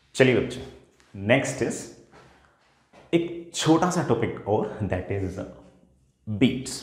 चलिए बच्चों, next is एक छोटा सा टॉपिक और दैट इज बीट्स।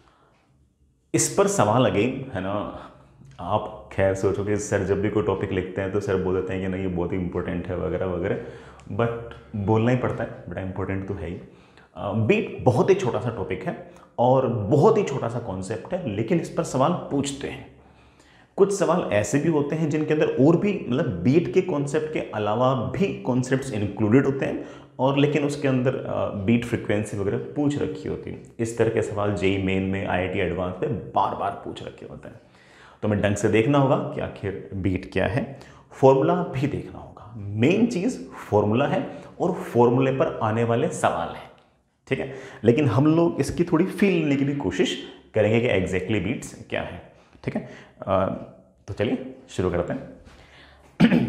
इस पर सवाल अगेन है ना। आप खैर सोचोगे सर जब भी कोई टॉपिक लिखते हैं तो सर बोल देते हैं कि नहीं ये बहुत ही इंपॉर्टेंट है वगैरह वगैरह, बट बोलना ही पड़ता है, बड़ा इंपॉर्टेंट तो है ही। बीट बहुत ही छोटा सा टॉपिक है और बहुत ही छोटा सा कॉन्सेप्ट है, लेकिन इस पर सवाल पूछते हैं। कुछ सवाल ऐसे भी होते हैं जिनके अंदर और भी मतलब बीट के कॉन्सेप्ट के अलावा भी कॉन्सेप्ट्स इंक्लूडेड होते हैं और लेकिन उसके अंदर बीट फ्रीक्वेंसी वगैरह पूछ रखी होती है। इस तरह के सवाल जेई मेन में, आईआईटी एडवांस में बार बार पूछ रखे होते हैं। तो हमें ढंग से देखना होगा कि आखिर बीट क्या है, फॉर्मूला भी देखना होगा। मेन चीज़ फॉर्मूला है और फॉर्मूले पर आने वाले सवाल हैं, ठीक है। लेकिन हम लोग इसकी थोड़ी फील लेने की भी कोशिश करेंगे कि एग्जैक्टली बीट्स क्या है, ठीक है। तो चलिए शुरू करते हैं।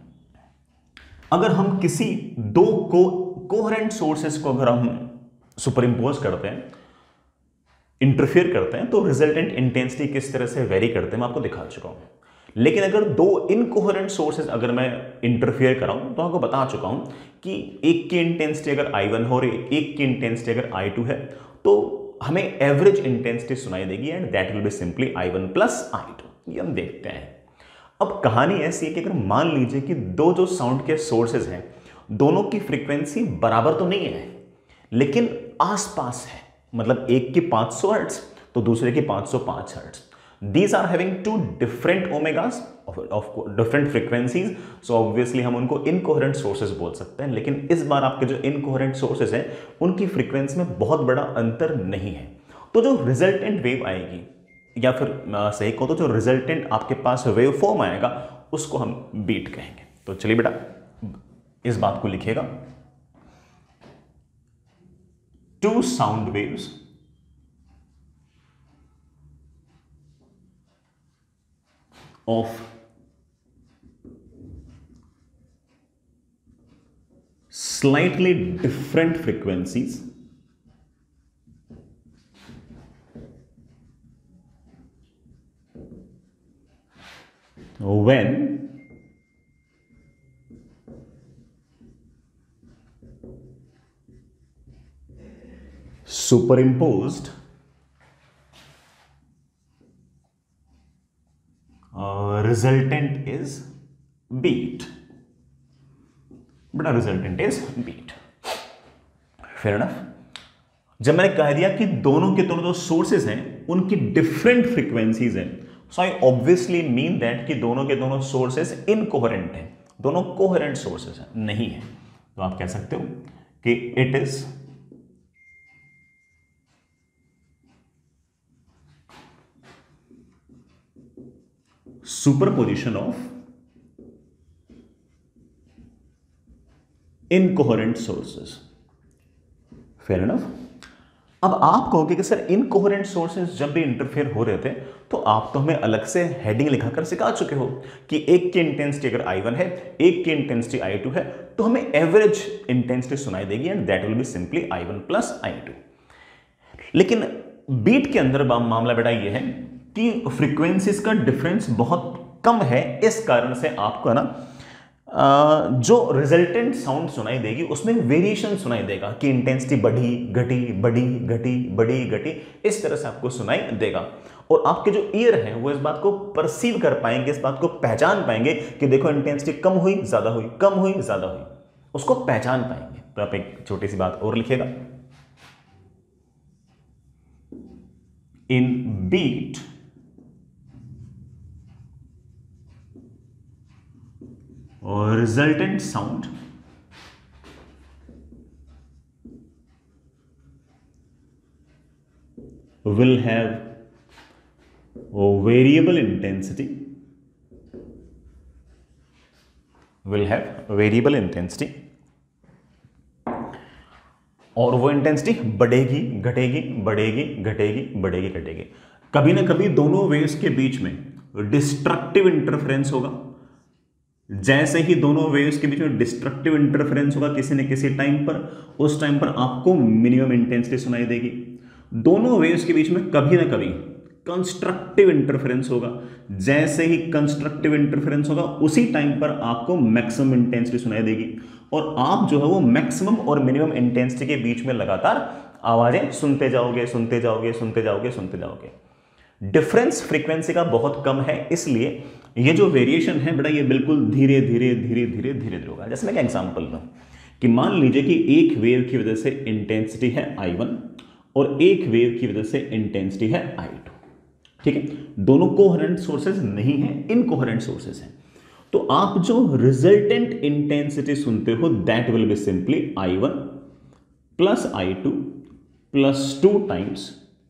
अगर हम किसी दो कोहेरेंट सोर्सेस को अगर हम सुपर इंपोज करते हैं, इंटरफेयर करते हैं, तो रिजल्टेंट इंटेंसिटी किस तरह से वेरी करते हैं मैं आपको दिखा चुका हूं। लेकिन अगर दो इनकोहेरेंट सोर्सेस अगर मैं इंटरफेयर कराऊं तो आपको बता चुका हूं कि एक की इंटेंसिटी अगर I1 हो रही, एक की इंटेंसिटी अगर I2 है, तो हमें एवरेज इंटेंसिटी सुनाई देगी and that will be simply I1 plus I2। ये हम देखते हैं। अब कहानी ऐसी है कि अगर मान लीजिए कि दो जो साउंड के सोर्सेज हैं दोनों की फ्रीक्वेंसी बराबर तो नहीं है लेकिन आसपास है, मतलब एक की 500 हर्ट्ज तो दूसरे की 505 hertz. These are having two different omegas of different frequencies, so obviously हम उनको incoherent sources बोल सकते हैं। लेकिन इस बार आपके जो incoherent sources हैं उनकी फ्रीक्वेंसी में बहुत बड़ा अंतर नहीं है, तो जो रिजल्टेंट वेव आएगी या फिर सही कहो तो जो रिजल्टेंट आपके पास वेव फॉर्म आएगा उसको हम बीट कहेंगे। तो चलिए बेटा इस बात को लिखिएगा, two sound waves of slightly different frequencies when superimposed resultant is beat. बड़ा resultant is beat, fair enough. जब मैंने कह दिया कि दोनों के दोनों जो सोर्सेज हैं उनकी डिफरेंट फ्रीक्वेंसीज हैं, so I obviously mean that कि दोनों के दोनों सोर्सेज इनकोहेरेंट हैं, दोनों कोहेरेंट सोर्सेज हैं, नहीं है। तो आप कह सकते हो कि it is superposition of incoherent sources, fair enough. अब आप कहोगे कि सर इनकोहेरेंट सोर्सेस जब भी इंटरफेयर हो रहे थे तो आप तो हमें अलग से हेडिंग लिखाकर सिखा चुके हो कि एक की इंटेंसिटी अगर I1 है, एक की इंटेंसिटी I2 है, तो हमें एवरेज इंटेंसिटी सुनाई देगी and that will be simply I1 plus I2। लेकिन बीट के अंदर मामला बेटा ये है कि फ्रीक्वेंसीज का डिफरेंस बहुत कम है, इस कारण से आपको है ना जो रिजल्टेंट साउंड सुनाई देगी उसमें वेरिएशन सुनाई देगा कि इंटेंसिटी बढ़ी घटी बढ़ी घटी बढ़ी घटी, इस तरह से आपको सुनाई देगा। और आपके जो ईयर हैं वो इस बात को परसीव कर पाएंगे, इस बात को पहचान पाएंगे कि देखो इंटेंसिटी कम हुई ज्यादा हुई, कम हुई ज्यादा हुई, उसको पहचान पाएंगे। तो आप एक छोटी सी बात और लिखिएगा, in beat or resultant sound will have a variable intensity, और वो इंटेंसिटी बढ़ेगी घटेगी बढ़ेगी घटेगी बढ़ेगी घटेगी। कभी ना कभी दोनों वेव्स के बीच में डिस्ट्रक्टिव इंटरफेरेंस होगा। जैसे ही दोनों वेव्स के बीच में डिस्ट्रक्टिव इंटरफेरेंस होगा किसी न किसी टाइम पर, उस टाइम पर आपको मिनिमम इंटेंसिटी सुनाई देगी। दोनों वेव्स के बीच में कभी ना कभी कंस्ट्रक्टिव इंटरफेरेंस होगा। जैसे ही कंस्ट्रक्टिव इंटरफेरेंस होगा उसी टाइम पर आपको मैक्सिमम इंटेंसिटी सुनाई देगी और आप जो है वो मैक्सिमम और मिनिमम इंटेंसिटी के बीच में लगातार आवाजें सुनते जाओगे, सुनते जाओगे, सुनते जाओगे, सुनते जाओगे। डिफरेंस फ्रीक्वेंसी का बहुत कम है, इसलिए ये जो वेरिएशन है बेटा ये बिल्कुल धीरे धीरे धीरे धीरे धीरे धीरे होगा। जैसे मैं एक एग्जांपल दूं कि मान लीजिए कि एक वेव की वजह से इंटेंसिटी है I1 और एक वेव की वजह से इंटेंसिटी है I2। ठीक है, दोनों कोहेरेंट सोर्सेज नहीं है, इनकोहेरेंट सोर्सेज हैं। तो आप जो रिजल्टेंट इंटेंसिटी सुनते हो that will be simply I1 plus I2 plus 2 times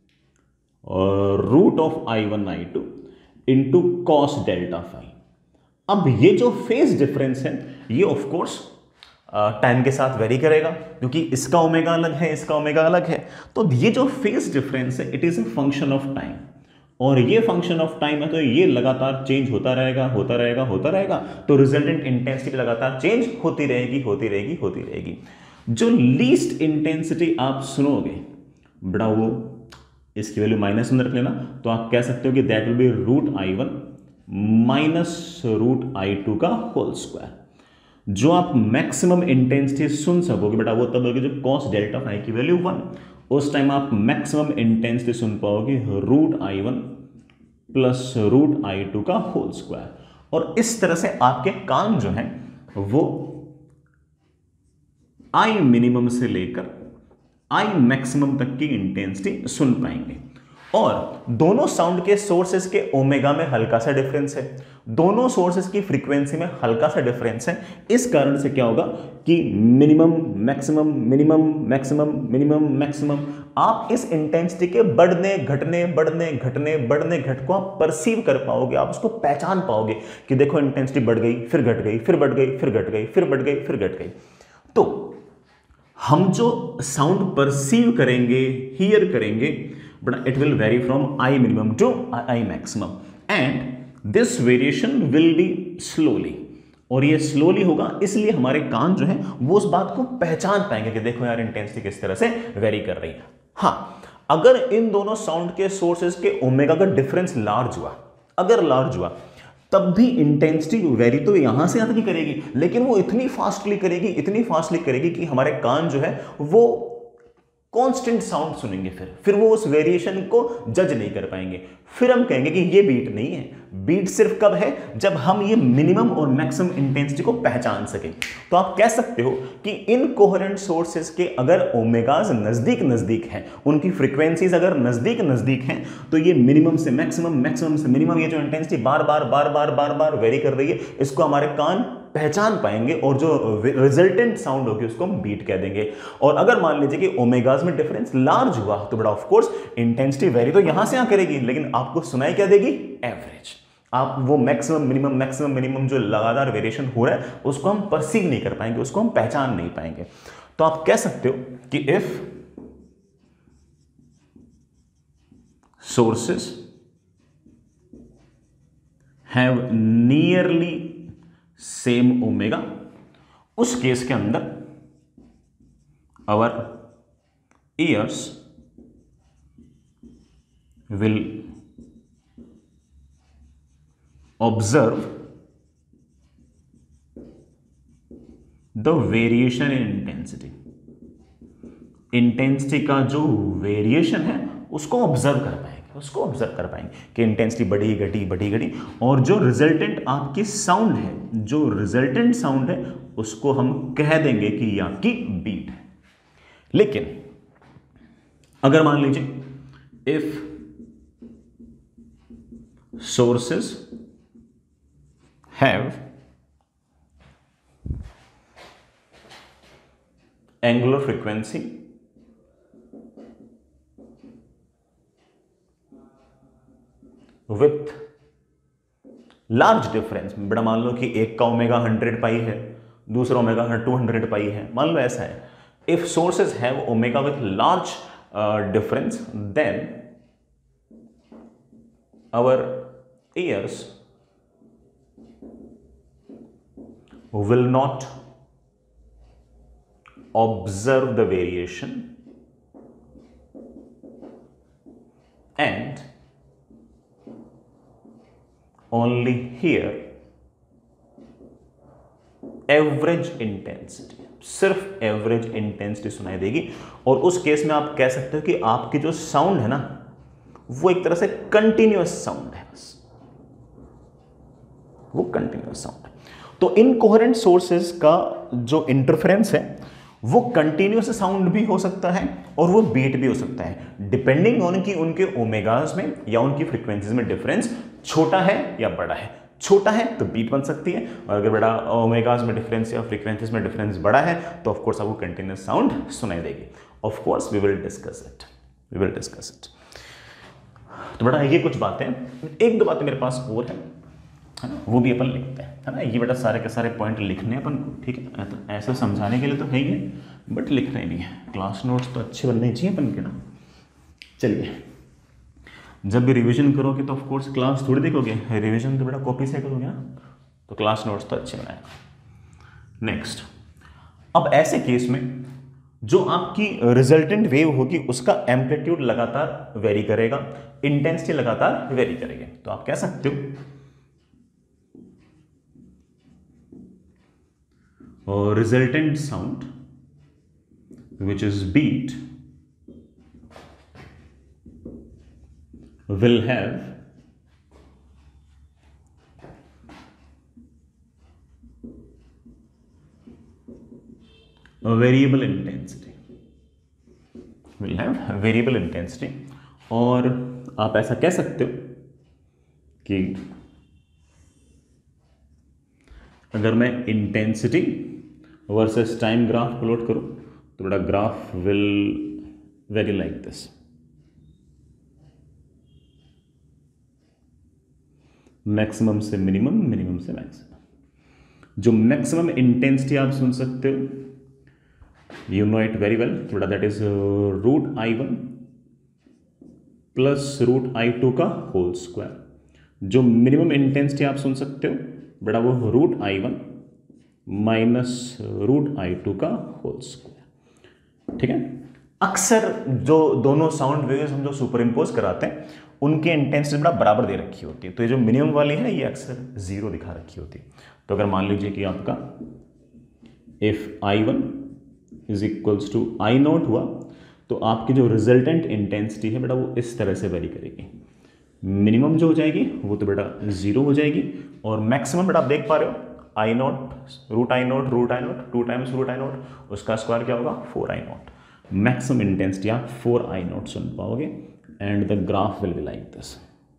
root of I1 I2 into cos delta phi. अब ये जो फेज डिफरेंस है ये ऑफ कोर्स टाइम के साथ वेरी करेगा, क्योंकि इसका ओमेगा अलग है, इसका ओमेगा अलग है। तो ये जो फेज डिफरेंस है it is a function of time, और ये फंक्शन ऑफ टाइम है तो ये लगातार चेंज होता रहेगा, होता रहेगा, होता रहेगा। तो रिजल्टेंट इंटेंसिटी लगातार चेंज होती रहेगी, होती रहेगी, होती रहेगी। जो लीस्ट इंटेंसिटी आप सुनोगे बड़ा वो इसकी वैल्यू माइनस में रख लेना, तो आप कह सकते हो कि that will be root I1 minus root I2 का होल स्क्वायर। जो आप मैक्सिमम इंटेंसिटी सुन सकोगे बेटा वो तब होगी जब कॉस डेल्टा फाई की वैल्यू 1, उस टाइम आप मैक्सिमम इंटेंसिटी सुन पाओगे root I1 plus root I2 का होल स्क्वायर। और इस तरह से आपके कान जो है वो I मिनिमम से लेकर I मैक्सिमम तक की इंटेंसिटी सुन पाएंगे। और दोनों साउंड के सोर्सेस के ओमेगा में हल्का सा डिफरेंस है, दोनों सोर्सेस की फ्रीक्वेंसी में हल्का सा डिफरेंस है। इस कारण से क्या होगा कि minimum maximum, minimum maximum, minimum maximum, आप इस इंटेंसिटी के बढ़ने घटने बढ़ने घटने बढ़ने घट को आप परसीव कर पाओगे, आप उसको पहचान पाओगे कि देखो इंटेंसिटी बढ़ गई, फिर घट गई, फिर बढ़ गई, फिर घट गई, फिर बढ़ गई, फिर घट गई। तो हम जो साउंड परसीव करेंगे, हियर करेंगे, but it will vary from I minimum to I maximum, and this variation will be slowly. और ये स्लोली होगा इसलिए हमारे कान जो है वो उस बात को पहचान पाएंगे कि देखो यार इंटेंसिटी किस तरह से वेरी कर रही है। हाँ, अगर इन दोनों साउंड के सोर्सेज के ओमेगा का डिफरेंस लार्ज हुआ, अगर लार्ज हुआ, तब भी इंटेंसिटी वेरी तो यहां से यहां तक करेगी, लेकिन वो इतनी फास्टली करेगी, इतनी फास्टली करेगी कि हमारे कान जो है वो कांस्टेंट साउंड सुनेंगे, फिर वो उस वेरिएशन को जज नहीं कर पाएंगे। फिर हम कहेंगे कि ये बीट नहीं है। बीट सिर्फ कब है? जब हम ये मिनिमम और मैक्सिमम इंटेंसिटी को पहचान सकें। तो आप कह सकते हो कि इन कोहेरेंट सोर्सेज के अगर ओमेगाज नजदीक नजदीक हैं, उनकी फ्रीक्वेंसीज अगर नजदीक नजदीक हैं, तो ये मिनिमम से मैक्सिमम, मैक्सिमम से मिनिमम, ये जो इंटेंसिटी बार बार बार बार बार बार वेरी कर रही है, इसको हमारे कान पहचान पाएंगे और जो रिजल्टेंट साउंड होगी उसको हम बीट कह देंगे। और अगर मान लीजिए कि ओमेगाज में डिफरेंस लार्ज हुआ तो बड़ा ऑफ कोर्स इंटेंसिटी वेरी तो यहां से यहां करेगी, लेकिन आपको सुनाई क्या देगी? एवरेज। आप वो मैक्सिमम मिनिमम जो लगातार वेरिएशन हो रहा है उसको हम परसीव नहीं कर पाएंगे, उसको हम पहचान नहीं पाएंगे। तो आप कह सकते हो कि if sources have nearly same omega, उस केस के अंदर our ears will observe the variation in intensity. Intensity का जो वेरिएशन है उसको ऑब्जर्व कर पाएंगे, उसको ऑब्जर्व कर पाएंगे कि इंटेंसिटी बढ़ी घटी, बढ़ी घटी। और जो रिजल्टेंट आपकी साउंड है, जो रिजल्टेंट साउंड है उसको हम कह देंगे कि ये आपकी बीट है। लेकिन अगर मान लीजिए if sources have angular frequency with large difference, बड़ा मान लो कि एक का ओमेगा 100 पाई है, दूसरा ओमेगा 200 पाई है, मान लो ऐसा है। If sources have omega with large difference then our ears will not observe the variation and only hear average intensity, सिर्फ एवरेज इंटेंसिटी सुनाई देगी। और उस केस में आप कह सकते हो कि आपकी जो साउंड है ना वो एक तरह से कंटिन्यूअस साउंड है, बस वो कंटिन्यूअस साउंड है। तो इनकोहेरेंट सोर्सेज का जो इंटरफेरेंस है वो कंटिन्यूअस साउंड भी हो सकता है और वो बीट भी हो सकता है, डिपेंडिंग ऑन कि उनके ओमेगाज में या उनकी फ्रीक्वेंसीज में डिफरेंस छोटा है या बड़ा है। छोटा है तो बीट बन सकती है, और अगर बड़ा ओमेगाज में डिफरेंस या फ्रीक्वेंसीज में डिफरेंस बड़ा है तो ऑफ कोर्स आपको कंटिन्यूअस साउंड सुनाई देगी। Of course we will discuss it. तो बड़ा ये कुछ बातें, एक दो बातें मेरे पास और है ना, वो भी अपन लिखते हैं, है ना। ये बेटा सारे के सारे पॉइंट लिखने अपन को, ठीक है। तो ऐसा समझाने के लिए तो है ही है, बट लिखने नहीं है। क्लास नोट्स तो अच्छे बनने चाहिए अपन के ना। चलिए, जब भी रिवीजन करोगे तो ऑफ कोर्स क्लास थोड़ी देखोगे, रिवीजन तो बेटा कॉपी से करोगे ना, तो क्लास नोट्स तो अच्छे बनाएगा। नेक्स्ट, अब ऐसे केस में जो आपकी रिजल्टेंट वेव होगी उसका एम्पलीट्यूड लगातार वेरी करेगा, इंटेंसिटी लगातार वेरी करेगी। तो आप कह सकते हो और resultant sound which is beat will have a variable intensity, और आप ऐसा कह सकते हो कि अगर मैं intensity versus time graph plot करूं तो बड़ा graph will vary like this. Maximum से मिनिमम, मिनिमम से मैक्सिमम। जो मैक्सिमम इंटेंसिटी आप सुन सकते हो, you know it very well, थोड़ा that is √I1 plus √I2 का होल स्क्वायर। जो मिनिमम इंटेंसिटी आप सुन सकते हो बड़ा वो √I1 माइनस √I2 का होल स्क्वायर, ठीक है। अक्सर जो दोनों साउंड वेव्स हम जो सुपर इम्पोज कराते हैं उनकी इंटेंसिटी बड़ा बराबर दे रखी होती है। तो ये जो मिनिमम वाली है ये अक्सर 0 दिखा रखी होती है। तो अगर मान लीजिए कि आपका if I1 is equals to I0 हुआ तो आपकी जो रिजल्टेंट इंटेंसिटी है बेटा वो इस तरह से वेरी करेगी। मिनिमम जो हो जाएगी वो तो बेटा 0 हो जाएगी, और मैक्सिमम बेटा आप देख पा रहे हो I0 √I0 2 टाइम्स √I0, उसका स्क्वायर क्या होगा 4I0। मैक्सिमम इंटेंसिटी आप 4I0 सुन पाओगे, and the graph will be like this,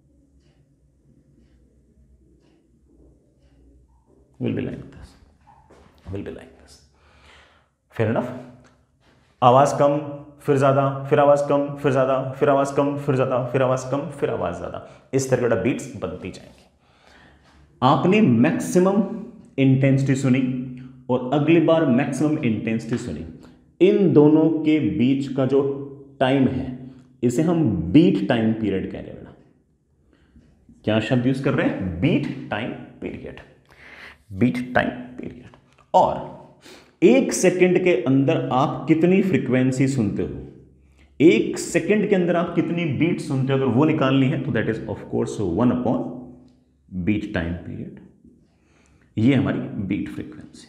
will be like this। Fair enough. आवाज कम फिर ज्यादा, फिर आवाज कम फिर ज्यादा, फिर आवाज कम फिर ज्यादा, फिर आवाज कम फिर आवाज ज्यादा, इस तरह का बीट्स बनती जाएंगी। आपने मैक्सिमम इंटेंसिटी सुनी और अगली बार मैक्सिमम इंटेंसिटी सुनी, इन दोनों के बीच का जो टाइम है इसे हम बीट टाइम पीरियड कह रहे हैं। क्या शब्द यूज कर रहे हैं? Beat time period, beat time period. और 1 सेकंड के अंदर आप कितनी फ्रीक्वेंसी सुनते हो, 1 सेकंड के अंदर आप कितनी बीट सुनते हो, अगर वो निकालनी है तो that is of course beat time period. ये हमारी बीट फ्रीक्वेंसी।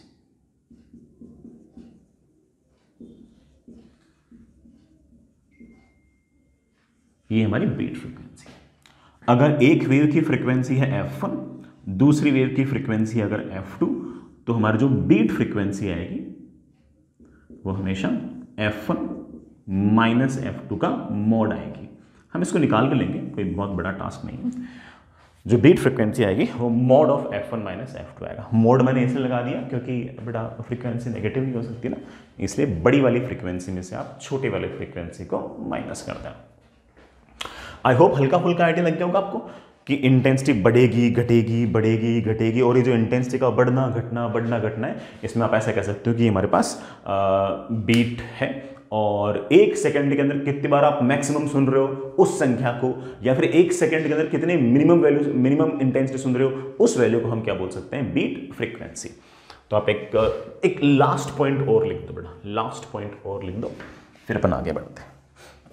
ये हमारी बीट फ्रीक्वेंसी। अगर एक वेव की फ्रीक्वेंसी है f1, दूसरी वेव की फ्रीक्वेंसी अगर f2, तो हमारी जो बीट फ्रीक्वेंसी आएगी वो हमेशा f1 माइनस f2 का मॉड आएगी। हम इसको निकाल के लेंगे, कोई बहुत बड़ा टास्क नहीं है। जो बीट फ्रीक्वेंसी आएगी वो mod of f1 minus f2 आएगा। मॉड मैंने ऐसे लगा दिया क्योंकि बेटा फ्रीक्वेंसी नेगेटिव नहीं हो सकती ना, इसलिए बड़ी वाली फ्रीक्वेंसी में से आप छोटी वाली फ्रीक्वेंसी को माइनस कर दें। आई होप हल्का फुल्का आइडिया लग गया होगा आपको कि इंटेंसिटी बढ़ेगी घटेगी, बढ़ेगी घटेगी, और ये जो इंटेंसिटी का बढ़ना घटना है, इसमें आप ऐसा कह सकते हो कि हमारे पास बीट है, और 1 सेकंड के अंदर कितनी बार आप मैक्सिमम सुन रहे हो उस संख्या को, या फिर 1 सेकंड के अंदर कितने मिनिमम इंटेंसिटी सुन रहे हो उस वैल्यू को हम क्या बोल सकते हैं? Beat frequency. तो आप एक लास्ट पॉइंट और लिख दो बेटा, लास्ट पॉइंट और लिख दो, फिर अपन आगे बढ़ते हैं।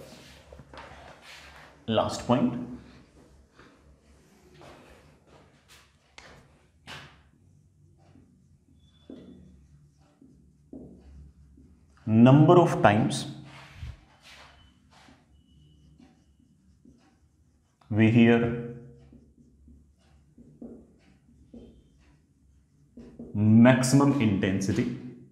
Last point, number of times we hear maximum intensity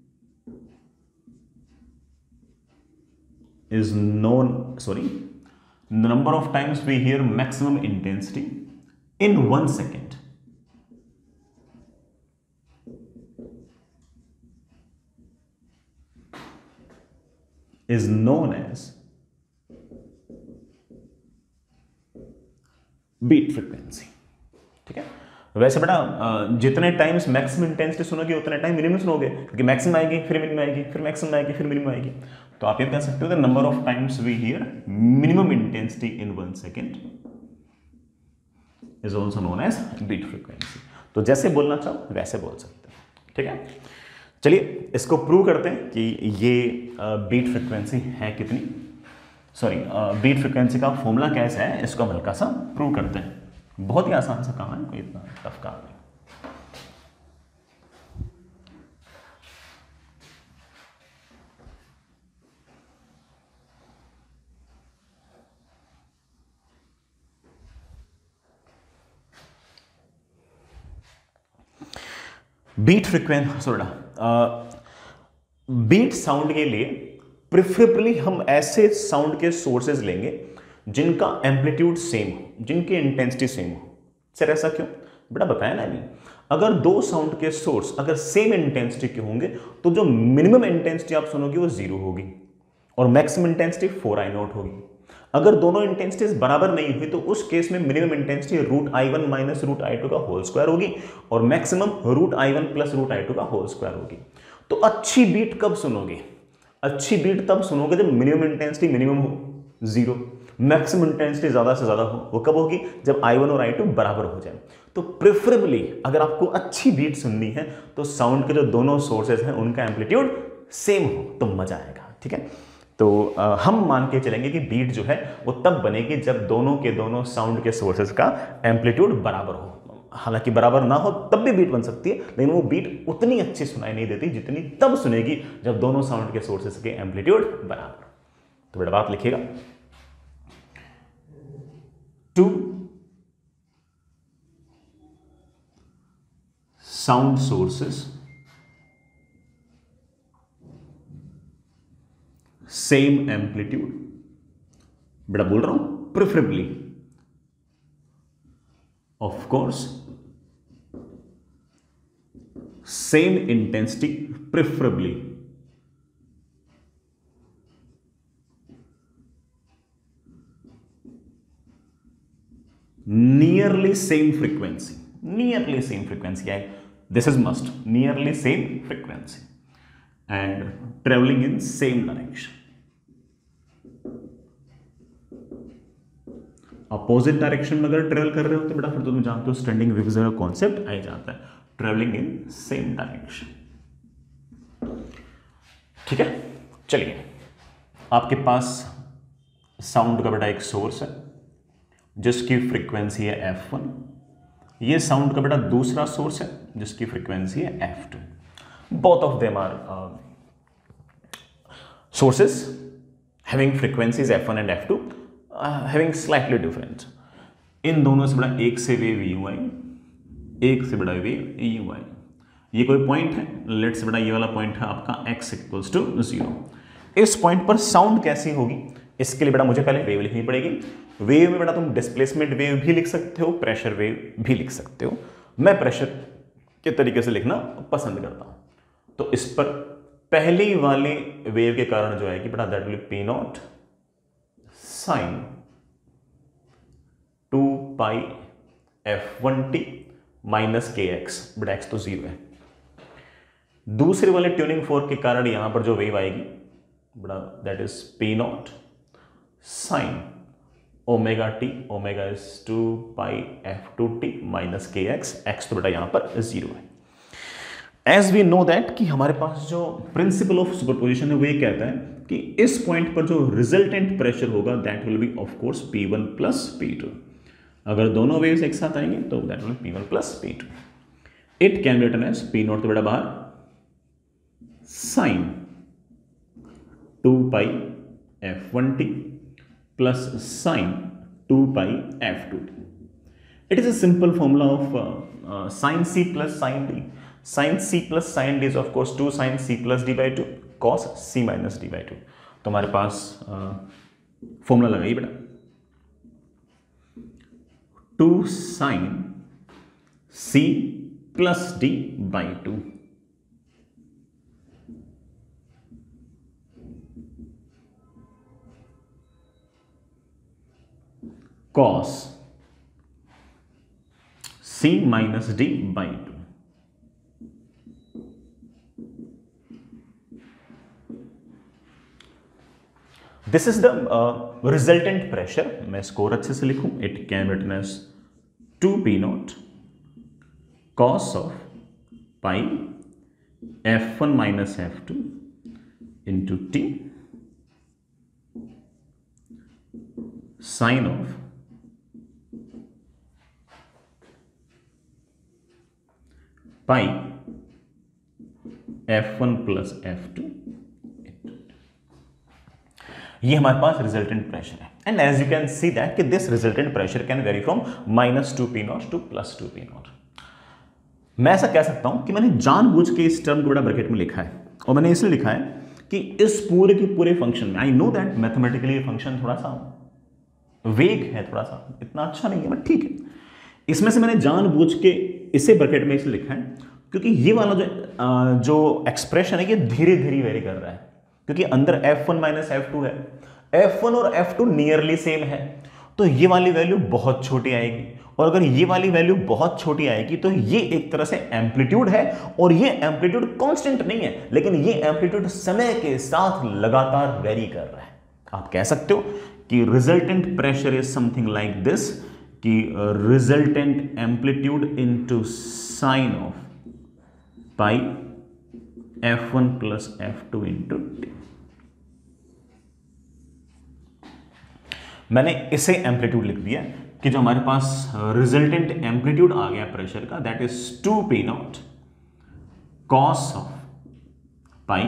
is known, the number of times we hear maximum intensity in 1 second is known as beat frequency. ठीक है, वैसे बेटा जितने टाइम्स मैक्सिमम इंटेंसिटी सुनोगे उतने टाइम मिनिमम सुनोगे, क्योंकि maximum आएगी फिर मिनिमम आएगी फिर मैक्सिमम आएगी फिर मिनिमम आएगी। तो आप ये कह सकते हो the number of times we hear minimum intensity in 1 second is also known as beat frequency. तो जैसे बोलना चाहो वैसे बोल सकते हैं। ठीक है, चलिए इसको प्रूव करते हैं कि ये बीट फ्रीक्वेंसी है कितनी, बीट फ्रीक्वेंसी का फॉर्मूला कैसा है, इसको हम हल्का सा प्रूव करते हैं। बहुत ही आसान सा काम है, कोई इतना टफ काम नहीं। बीट फ्रीक्वेंसी बीट साउंड के लिए प्रेफरेबली हम ऐसे साउंड के सोर्सेज लेंगे जिनका एम्पलीट्यूड सेम हो, जिनकी इंटेंसिटी सेम हो। सर ऐसा क्यों? बेटा बताया ना अभी, अगर दो साउंड के सोर्स अगर सेम इंटेंसिटी के होंगे तो जो मिनिमम इंटेंसिटी आप सुनोगे वो 0 होगी और मैक्सिमम इंटेंसिटी 4I0 होगी। अगर दोनों इंटेंसिटीज बराबर नहीं हुई तो उस केस में minimum intensity √I1 minus √I2 का होल स्क्वायर होगी और मैक्सिमम √I1 प्लस √I2 का होल स्क्वायर होगी। तो अच्छी बीट कब सुनोगे? अच्छी बीट तब सुनोगे जब मिनिमम इंटेंसिटी मिनिमम हो 0, मैक्सिमम इंटेंसिटी ज्यादा से ज्यादा हो। वो कब होगी? जब I1 और I2 बराबर हो जाए। तो प्रेफरेबली अगर आपको अच्छी बीट सुननी है तो साउंड के जो दोनों सोर्सेज हैं उनका एम्पलीट्यूड सेम हो तो मजा आएगा। ठीक है, तो हम मान के चलेंगे कि बीट जो है वो तब बनेगी जब दोनों के दोनों साउंड के सोर्सेज का एम्पलीट्यूड बराबर हो। हालांकि बराबर ना हो तब भी बीट बन सकती है, लेकिन वो बीट उतनी अच्छी सुनाई नहीं देती जितनी तब सुनेगी जब दोनों साउंड के सोर्सेज के एम्पलीट्यूड बराबर। तो बेटा बात लिखिएगा, 2 साउंड सोर्सेस सेम एम्पलीट्यूड, बेटा बोल रहा हूं preferably, of course same intensity, preferably nearly same frequency, nearly same frequency है, this is must, nearly same frequency and travelling in same direction. Opposite direction में अगर ट्रेवल कर रहे हो तो बेटा फिर तुम जानते हो स्टैंडिंग वेव्स का कॉन्सेप्ट आ जाता है, ट्रेवलिंग इन सेम डायरेक्शन। ठीक है, चलिए आपके पास साउंड का बेटा एक सोर्स है जिसकी फ्रीक्वेंसी है f1, ये साउंड का बेटा दूसरा सोर्स है जिसकी फ्रीक्वेंसी है f2। Both of them are sources having frequencies f1 and f2 having slightly different. इन दोनों से बड़ा एक से वेव यू आई, एक से बड़ा वेव यू आई। ये कोई पॉइंट है, लेट से बड़ा ये वाला पॉइंट है आपका x इक्वल्स टू 0। इस पॉइंट पर साउंड कैसी होगी इसके लिए बेटा मुझे पहले वेव लिखनी पड़ेगी। वेव में बेटा तुम डिस्प्लेसमेंट वेव भी लिख सकते हो, प्रेशर वेव भी लिख सकते हो। मैं प्रेशर के तरीके से लिखना पसंद करता हूं। तो इस पर पहली वाली वेव के कारण जो आएगी बेटा that will P not sine 2 pi f1t minus k x, बेटा एक्स तो 0 है। दूसरे वाले ट्यूनिंग फोर्क के कारण यहां पर जो वेव आएगी बेटा that is P not sine omega t, omega is 2 pi f2t minus k x, x तो बेटा यहां पर 0 है। एज वी नो दैट कि हमारे पास जो प्रिंसिपल ऑफ सुपरपोजिशन है वो ये कहता है कि इस पॉइंट पर जो रिजल्टेंट प्रेशर होगा that will be of course P1 plus P2। अगर दोनों वेव्स एक साथ आएंगे तो that will P1 plus P2। It can be written as P not तो बेटा बाहर sine 2 pi f1t plus sin 2 pi f2t. It is a simple formula of sin c plus sin d. Sin c plus sin d is of course 2 sin c plus d by 2 cos c minus d by 2. तो हमारे पास formula लगाइए बेटा, 2 sin c plus d by 2 cos c minus d by 2. This is the resultant pressure. मैं इसको अच्छे से लिखूं. It can written as 2p not cos of pi f1 minus f2 into t sine of pi f1 plus f2. ये हमारे पास resultant pressure है. And as you can see that कि this resultant pressure can vary from -2p not to +2p not. मैं ऐसा कह सकता हूं कि मैंने जानबूझ के इस टर्म को बड़ा ब्रैकेट में लिखा है, और मैंने इसलिए लिखा है कि इस पूरे के पूरे फंक्शन में, आई नो दैट मैथमेटिकली ये फंक्शन थोड़ा सा वेग है, थोड़ा सा इतना अच्छा नहीं है, बट ठीक है. इसमें से मैंने जानबूझ के इसे ब्रैकेट में इसलिए लिखा है क्योंकि ये वाला जो एक्सप्रेशन है ये धीरे धीरे वेरी कर रहा है, क्योंकि अंदर f1 माइनस f2 है. f1 और f2 नियरली सेम है, तो ये वाली वैल्यू बहुत छोटी आएगी, और अगर ये वाली वैल्यू बहुत छोटी आएगी तो ये एक तरह से एम्पलीट्यूड है, और ये एम्पलीट्यूड कांस्टेंट नहीं है, लेकिन ये एम्पलीट्यूड समय के साथ लगातार वेरी कर रहा है. आप कह सकते हो कि resultant pressure is something like this, कि resultant amplitude into sine of pi f1 plus f2 into t. मैंने इसे एम्पलीट्यूड लिख दिया कि जो हमारे पास रिजल्टेंट एम्पलीट्यूड आ गया प्रेशर का, that is 2p not cos of pi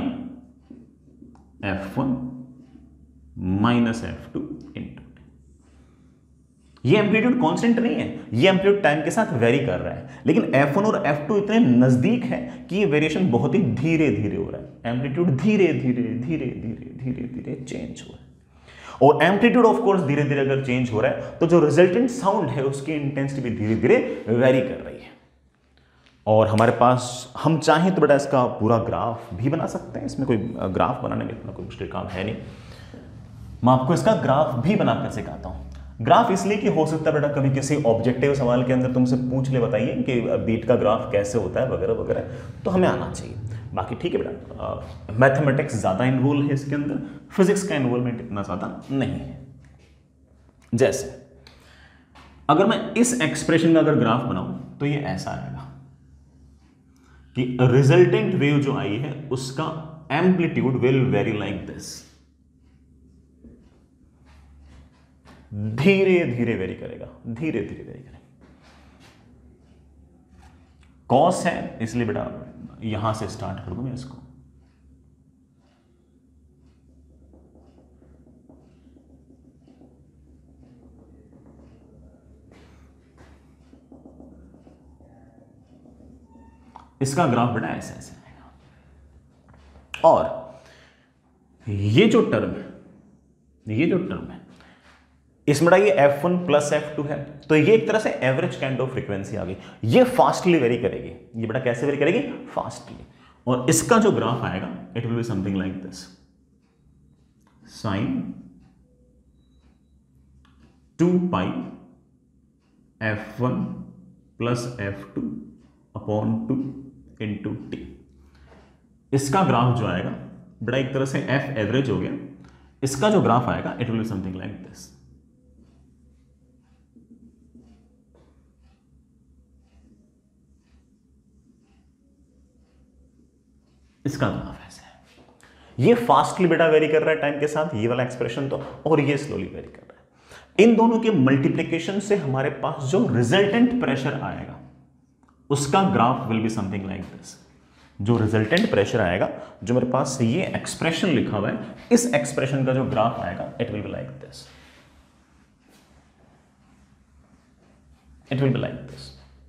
f1 minus f2 into. ये एम्पलीट्यूड कांस्टेंट नहीं है, ये एम्पलीट्यूड टाइम के साथ वेरी कर रहा है, लेकिन f1 और f2 इतने नजदीक है कि ये वेरिएशन बहुत ही धीरे धीरे हो रहा है. एम्पलीट्यूड धीरे धीरे धीरे धीरे धीरे धीरे चेंज हो रहा है, और एम्पलीट्यूड ऑफ कोर्स धीरे धीरे अगर चेंज हो रहा है तो जो रिजल्टेंट साउंड है उसकी इंटेंसिटी भी धीरे धीरे वेरी कर रही है. और हमारे पास, हम चाहें तो बेटा इसका पूरा ग्राफ भी बना सकते हैं. इसमें कोई ग्राफ बनाने में इतना कोई मुश्किल काम है नहीं. मैं आपको इसका ग्राफ भी बनाकर सिखाता हूं. ग्राफ इसलिए कि हो सकता है बेटा कभी किसी ऑब्जेक्टिव सवाल के अंदर तुमसे पूछ ले, बताइए कि बीट का ग्राफ कैसे होता है वगैरह वगैरह, तो हमें आना चाहिए. बाकी ठीक है बेटा, मैथमेटिक्स ज़्यादा इन्वॉल्व है इसके अंदर, फिजिक्स का इन्वॉल्वमेंट इतना ज़्यादा नहीं है. जैसे अगर मैं इस एक्सप्रेशन का अगर ग्राफ बनाऊं तो ये ऐसा आएगा कि रिजल्टेंट वेव जो आई है उसका amplitude will vary like this, धीरे धीरे वेरी करेगा, धीरे धीरे वेरी करेगा. कॉस है इसलिए बेटा यहां से स्टार्ट कर दूं मैं इसको. इसका ग्राफ बेटा ऐसे ऐसे आएगा, और ये जो टर्म है इसमें ये f1 प्लस f2 है, तो ये एक तरह से एवरेज काइंड ऑफ फ्रीक्वेंसी आ गई. ये फास्टली वेरी करेगी. ये बेटा कैसे वेरी करेगी? फास्टली. और इसका जो ग्राफ आएगा it will be something like this, sine 2 pi f1 plus f2 upon 2 into t. इसका ग्राफ जो आएगा बेटा एक तरह से f एवरेज हो गया. इसका जो ग्राफ आएगा it will be something like this. इसका ग्राफ ऐसे है. ये फास्टली बेटा वेरी कर रहा है टाइम के साथ, ये वाला एक्सप्रेशन तो, और ये स्लोली वेरी कर रहा है. इन दोनों के मल्टीप्लिकेशन से हमारे पास जो रिजल्टेंट प्रेशर आएगा उसका graph will be something like this. जो रिजल्टेंट प्रेशर आएगा, जो मेरे पास ये एक्सप्रेशन लिखा हुआ है, इस एक्सप्रेशन का जो ग्राफ आएगा, it will be like this, it will be like this.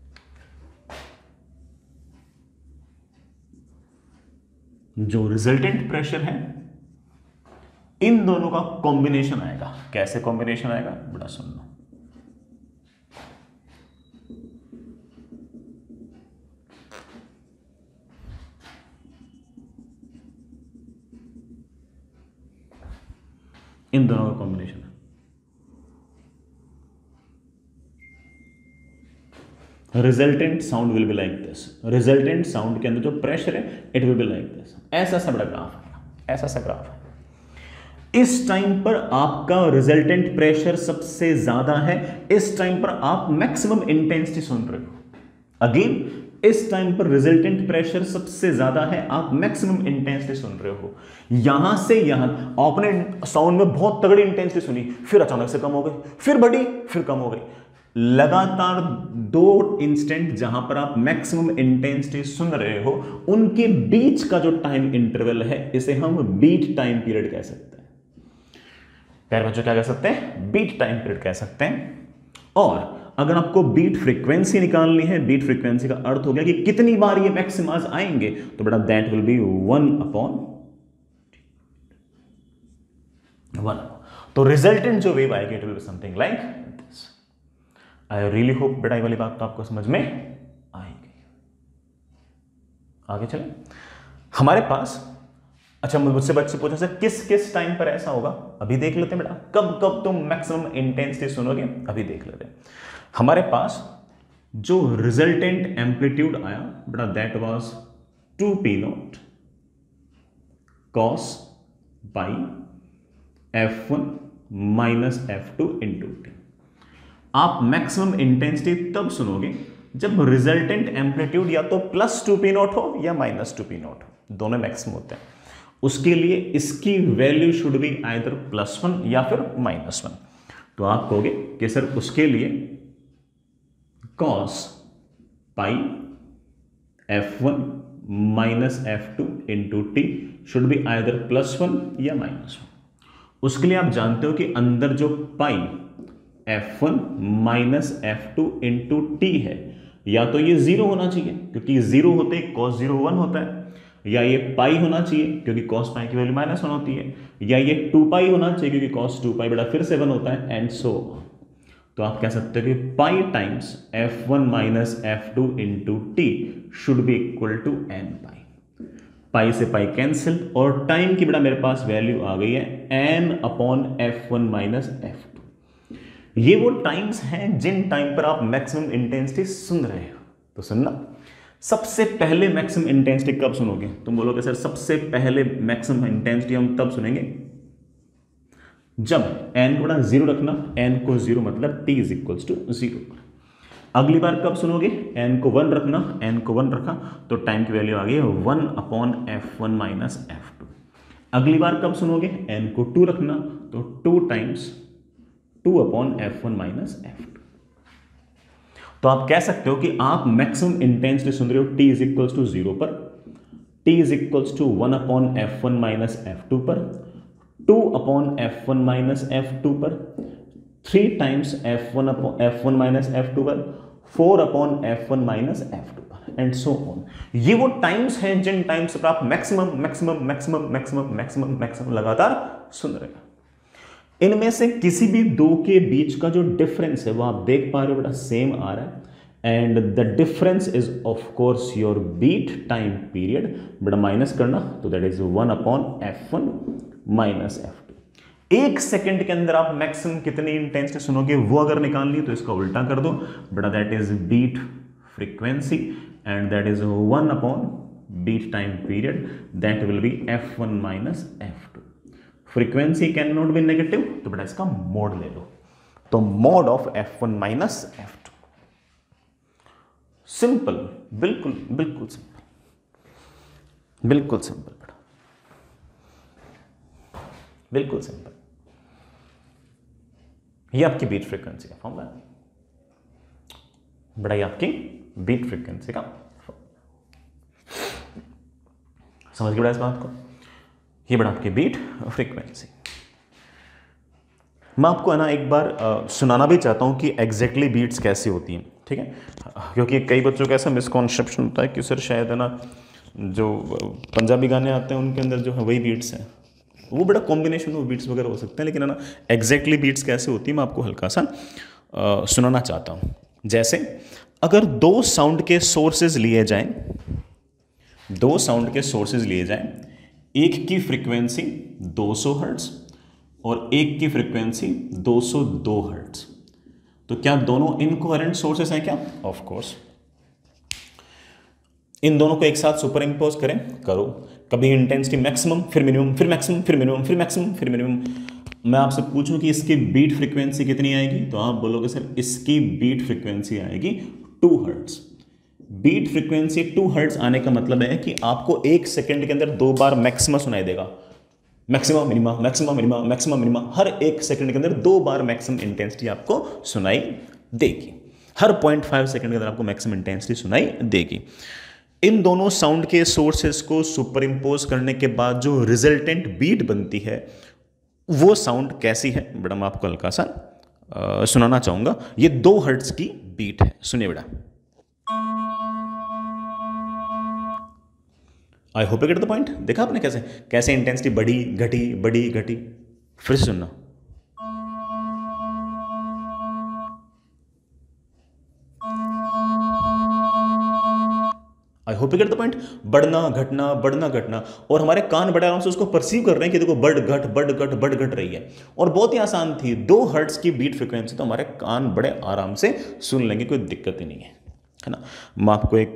जो रिजल्टेंट प्रेशर है इन दोनों का कॉम्बिनेशन आएगा। कैसे कॉम्बिनेशन आएगा, बड़ा सुनना। इन दोनों का कॉम्बिनेशन है। Resultant sound will be like this. Resultant sound के अंदर जो प्रेशर है it will be like this. ऐसा सा बड़ा ग्राफ है, ऐसा सा ग्राफ है। इस टाइम पर आपका रिजल्टेंट प्रेशर सबसे ज्यादा है, इस टाइम पर आप मैक्सिमम इंटेंसिटी सुन रहे हो। अगेन इस टाइम पर रिजल्टेंट प्रेशर सबसे ज्यादा है, आप मैक्सिमम इंटेंसिटी सुन रहे हो। यहां से यहां आपने साउंड में बहुत तगड़ी इंटेंसिटी सुनी, फिर अचानक से कम हो गई, फिर बढ़ी, फिर कम हो गई। लगातार 2 इंस्टेंट जहां पर आप मैक्सिमम इंटेंसिटी सुन रहे हो, उनके बीच का जो टाइम इंटरवल है, इसे हम बीट टाइम पीरियड कह सकते हैं। प्यारे बच्चों, क्या कह सकते हैं? बीट टाइम पीरियड कह सकते हैं। और अगर आपको बीट फ्रीक्वेंसी निकालनी है, बीट फ्रीक्वेंसी का अर्थ हो गया कि कितनी बार ये मैक्सिमाज आएंगे, तो बेटा दैट विल बी 1/1। तो रिजल्टेंट जो वेव आएगी it will be something like this. I really hope बेटा ये वाली बात तो आपको समझ में आएगी। आगे चलें। हमारे पास, अच्छा मुझसे बच्चे पूछे सर किस किस टाइम पर ऐसा होगा, अभी देख लेते हैं बेटा। कब कब तुम मैक्सिमम इंटेंसिटी सुनोगे, अभी देख लेते हैं। हमारे पास जो रिजल्टेंट एम्पलीट्यूड आया बेटा that was 2p0 cos pi f1 minus f2 into t. आप मैक्सिमम इंटेंसिटी तब सुनोगे जब रिजल्टेंट एम्पलीट्यूड या तो +2p0 हो या -2p0 हो, दोनों मैक्सिमम होते हैं। उसके लिए इसकी वैल्यू शुड बी आइदर +1 या फिर -1। तो आप कहोगे कि सर उसके लिए cos pi f1 minus f2 into t should be either +1 या -1। उसके लिए आप जानते हो कि अंदर जो पाई f1 minus f2 into T है, या तो ये 0 होना चाहिए क्योंकि 0 होते ही cos 0 1 होता है, या ये पाई होना चाहिए क्योंकि cos पाई की वैल्यू -1 होती है, या ये 2 पाई होना चाहिए क्योंकि cos 2 पाई बेटा फिर से 1 होता है, एंड सो। तो आप कह सकते हो कि pi times f1 minus f2 into t should be equal to n pi. Pi से पाई कैंसिल और टाइम की बेटा मेरे पास वैल्यू आ गई है n/f1 माइनस f2। ये वो टाइम्स हैं जिन टाइम पर आप मैक्सिमम इंटेंसिटी सुन रहे हो। तो सुनना, सबसे पहले मैक्सिमम इंटेंसिटी कब सुनोगे? तुम बोलोगे सर सबसे पहले मैक्सिमम इंटेंसिटी हम तब सुनेंगे जब n को बड़ा 0 रखना, n को 0 मतलब t इज इक्वल्स टू 0। अगली बार कब सुनोगे? n को 1 रखना, n को 1 रखा तो टाइम की वैल्यू आ गई 1/f1 माइनस f2। अगली बार कब सुनोगे? n को 2 रखना तो 2 टाइम्स 2/f1 माइनस f2। तो आप कह सकते हो कि आप मैक्सिमम इंटेंसिटी सुन रहे हो t इज इक्वल्स टू 0 पर, t is equals to 1/f1 minus f2 पर, 2/f1 माइनस f2 पर, 3 टाइम्स f1 माइनस f2 पर, 4/f1 माइनस f2 पर, एंड सो ऑन। ये वो टाइम्स हैं जिन टाइम्स पर आप maximum maximum maximum maximum maximum maximum लगातार सुन रहे हो। इनमें से किसी भी दो के बीच का जो डिफरेंस है वो आप देख पा रहे हो बेटा सेम आ रहा है, and the difference is of course your beat time period. बेटा माइनस करना तो that is 1/f1 minus f2। 1 second के अंदर आप मैक्सिमम कितनी इंटेंसिटी सुनोगे वो अगर निकालनी है तो इसका उल्टा कर दो बेटा, that is beat frequency and that is 1/बीट time period, that will be f1 minus f2। Frequency can not be negative तो बेटा इसका मोड ले लो, तो mode of f1 minus f2। Simple, बिल्कुल बिल्कुल सिंपल, बिल्कुल सिंपल बेटा, बिल्कुल सिंपल। ये आपकी बीट फ्रीक्वेंसी का फॉर्मूला है बेटा, ये आपकी बीट फ्रीक्वेंसी का। समझ गए बड़ा इस बात को? ये बड़ा आपकी बीट फ्रीक्वेंसी। मैं आपको है ना एक बार सुनाना भी चाहता हूँ कि एग्जैक्टली बीट्स कैसी होती हैं, ठीक है? क्योंकि कई बच्चों का ऐसा मिसकॉन्सेप्शन होता है कि सर शायद है ना जो पंजाबी गाने आते हैं उनके अंदर जो है वही बीट्स हैं, वो बड़ा कॉम्बिनेशन ऑफ बीट्स वगैरह हो सकते हैं, लेकिन है ना एग्जैक्टली बीट्स कैसे होती है मैं आपको हल्का सा सुनाना चाहता हूँ। जैसे अगर दो साउंड के सोर्सेज लिए जाएं, दो साउंड के सोर्सेज लिए जाएं, एक की फ्रीक्वेंसी 200 हर्ट्ज और एक की फ्रीक्वेंसी 202 हर्ट्ज, तो क्या दोनों इनकोहेरेंट सोर्सेस हैं क्या? Of course. इन दोनों को एक साथ सुपर इम्पोज करें, करो। कभी इंटेंसिटी मैक्सिमम फिर मिनिमम फिर मैक्सिमम फिर मिनिमम फिर मैक्सिमम फिर मिनिमम। मैं आपसे पूछूं कि इसकी बीट फ्रीक्वेंसी कितनी आएगी, तो आप बोलोगे सर इसकी बीट फ्रीक्वेंसी आएगी 2 हर्ट्ज। बीट फ्रीक्वेंसी 2 हर्ट्ज आने का मतलब है कि आपको 1 सेकंड के अंदर 2 बार मैक्सिमम सुनाई देगा। Maximum minima maximum minima maximum minima, हर 1 सेकंड के अंदर 2 बार मैक्सिमम इंटेंसिटी आपको सुनाई देगी। हर 0.5 सेकंड के अंदर आपको मैक्सिमम इंटेंसिटी सुनाई देगी। इन दोनों साउंड के सोर्सेस को सुपर इम्पोज करने के बाद जो रिजल्टेंट बीट बनती है वो साउंड कैसी है, बेटा मैं आपको हल्का सा सुनाना चाहूंगा। ये 2 हर्ट्ज की बीट है, सुनिए बेटा। I hope you get the point. देखा आपने कैसे कैसे इंटेंसिटी बढ़ी घटी बढ़ी घटी? फिर से सुनना। I hope you get the point. बढ़ना घटना बढ़ना घटना, और हमारे कान बड़े आराम से उसको परसीव कर रहे हैं कि देखो बढ़ घट बढ़ घट बढ़ घट रही है, और बहुत ही आसान थी। 2 हर्ट्ज की बीट फ्रीक्वेंसी तो हमारे कान बड़े आराम से सुन लेंगे, कोई दिक्कत ही नहीं है ना। मैं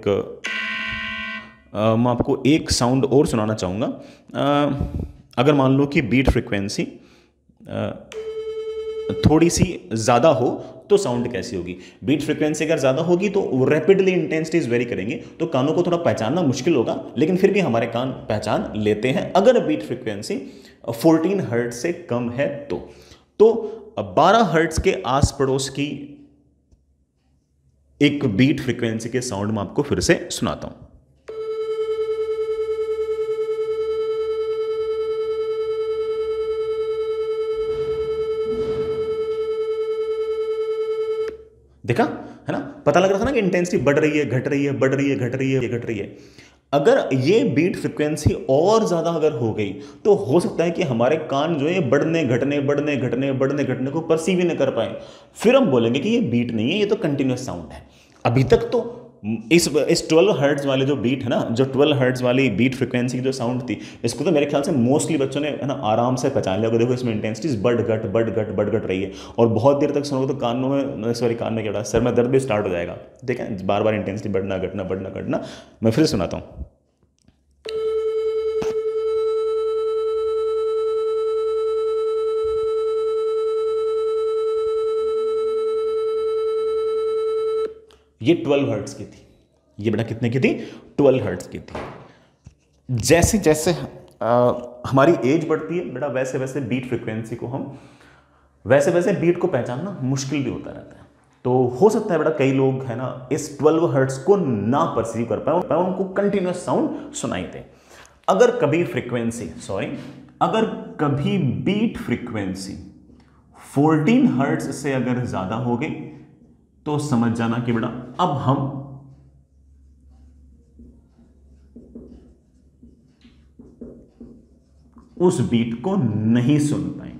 आपको एक साउंड और सुनाना चाहूँगा। अगर मान लो कि बीट फ्रीक्वेंसी थोड़ी सी ज़्यादा हो तो साउंड कैसी होगी? बीट फ्रीक्वेंसी अगर ज़्यादा होगी तो रैपिडली इंटेंसिटीज वेरी करेंगे, तो कानों को थोड़ा पहचानना मुश्किल होगा, लेकिन फिर भी हमारे कान पहचान लेते हैं। अगर बीट फ्रीक्वेंसी 14 हर्ट्ज से कम है तो 12 हर्ट्ज के आस पड़ोस की एक बीट फ्रीक्वेंसी के साउंड में आपको फिर से सुनाता हूं। देखा है ना, पता लग रहा था ना कि इंटेंसिटी बढ़ रही है घट रही है बढ़ रही है घट रही है घट रही है। अगर ये बीट फ्रीक्वेंसी और ज्यादा अगर हो गई तो हो सकता है कि हमारे कान जो है बढ़ने घटने बढ़ने घटने बढ़ने घटने को परसीव ही नहीं कर पाए, फिर हम बोलेंगे कि ये बीट नहीं है, ये तो कंटिन्यूअस साउंड है। अभी तक तो इस 12 हर्ट्ज वाले जो बीट है ना, जो 12 हर्ट्ज वाली बीट फ्रीक्वेंसी की जो साउंड थी, इसको तो मेरे ख्याल से मोस्टली बच्चों ने है ना आराम से पहचान लिया। देखो इसमें इंटेंसिटीज बढ़ घट रही है, और बहुत देर तक सुनोगे तो कानों में कान में क्या सर में दर्द भी स्टार्ट हो जाएगा। ठीक है, बार बार इंटेंसिटी बढ़ना घटना। मैं फिर सुनाता हूँ। ये 12 हर्ट्ज की थी। ये बेटा कितने की थी? 12 हर्ट्ज की थी। जैसे जैसे हमारी एज बढ़ती है बेटा, वैसे वैसे बीट फ्रीक्वेंसी को हम वैसे वैसे बीट को पहचानना मुश्किल भी होता रहता है। तो हो सकता है बेटा कई लोग है ना इस 12 हर्ट्ज को ना परसीव कर पाए, उनको कंटिन्यूअस साउंड सुनाई दे। अगर कभी बीट फ्रीक्वेंसी 14 हर्ट्ज से अगर ज्यादा हो गई तो समझ जाना कि बेटा अब हम उस बीट को नहीं सुन पाएंगे।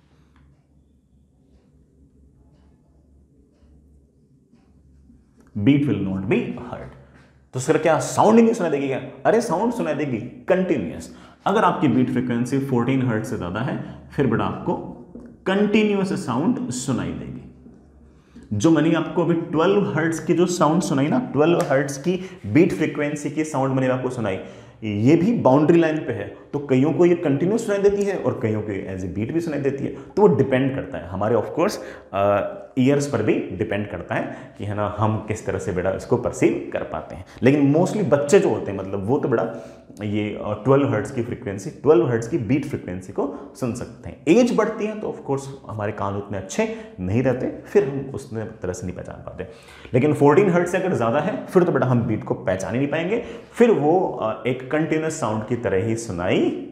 Beat will not be heard. तो सर क्या साउंड ही नहीं सुनाई देगी क्या? अरे साउंड सुनाई देगी कंटिन्यूअस। अगर आपकी बीट फ्रीक्वेंसी 14 हर्ट्ज से ज्यादा है फिर बेटा आपको कंटिन्यूअस साउंड सुनाई देगी। जो मैंने आपको अभी 12 हर्ट्ज की जो साउंड सुनाई ना, 12 हर्ट्ज की बीट फ्रीक्वेंसी की साउंड मैंने आपको सुनाई, ये भी बाउंड्री लाइन पे है। तो कईयों को ये कंटिन्यूस सुनाई देती है और कईयों को एज ए बीट भी सुनाई देती है। तो वो डिपेंड करता है हमारे ऑफकोर्स ईयर्स पर भी डिपेंड करता है कि है ना हम किस तरह से बेटा इसको परसीव कर पाते हैं। लेकिन मोस्टली बच्चे जो होते हैं मतलब वो तो बेटा ये 12 हर्ट्ज की फ्रीक्वेंसी, 12 हर्ट्ज की बीट फ्रीक्वेंसी को सुन सकते हैं। एज बढ़ती है तो ऑफ कोर्स हमारे कान उतने अच्छे नहीं रहते, फिर हम उस तरह से नहीं पहचान पाते। लेकिन 14 हर्ट्ज से अगर ज़्यादा है फिर तो बेटा हम बीट को पहचान ही नहीं पाएंगे, फिर वो एक कंटिन्यूस साउंड की तरह ही सुनाई।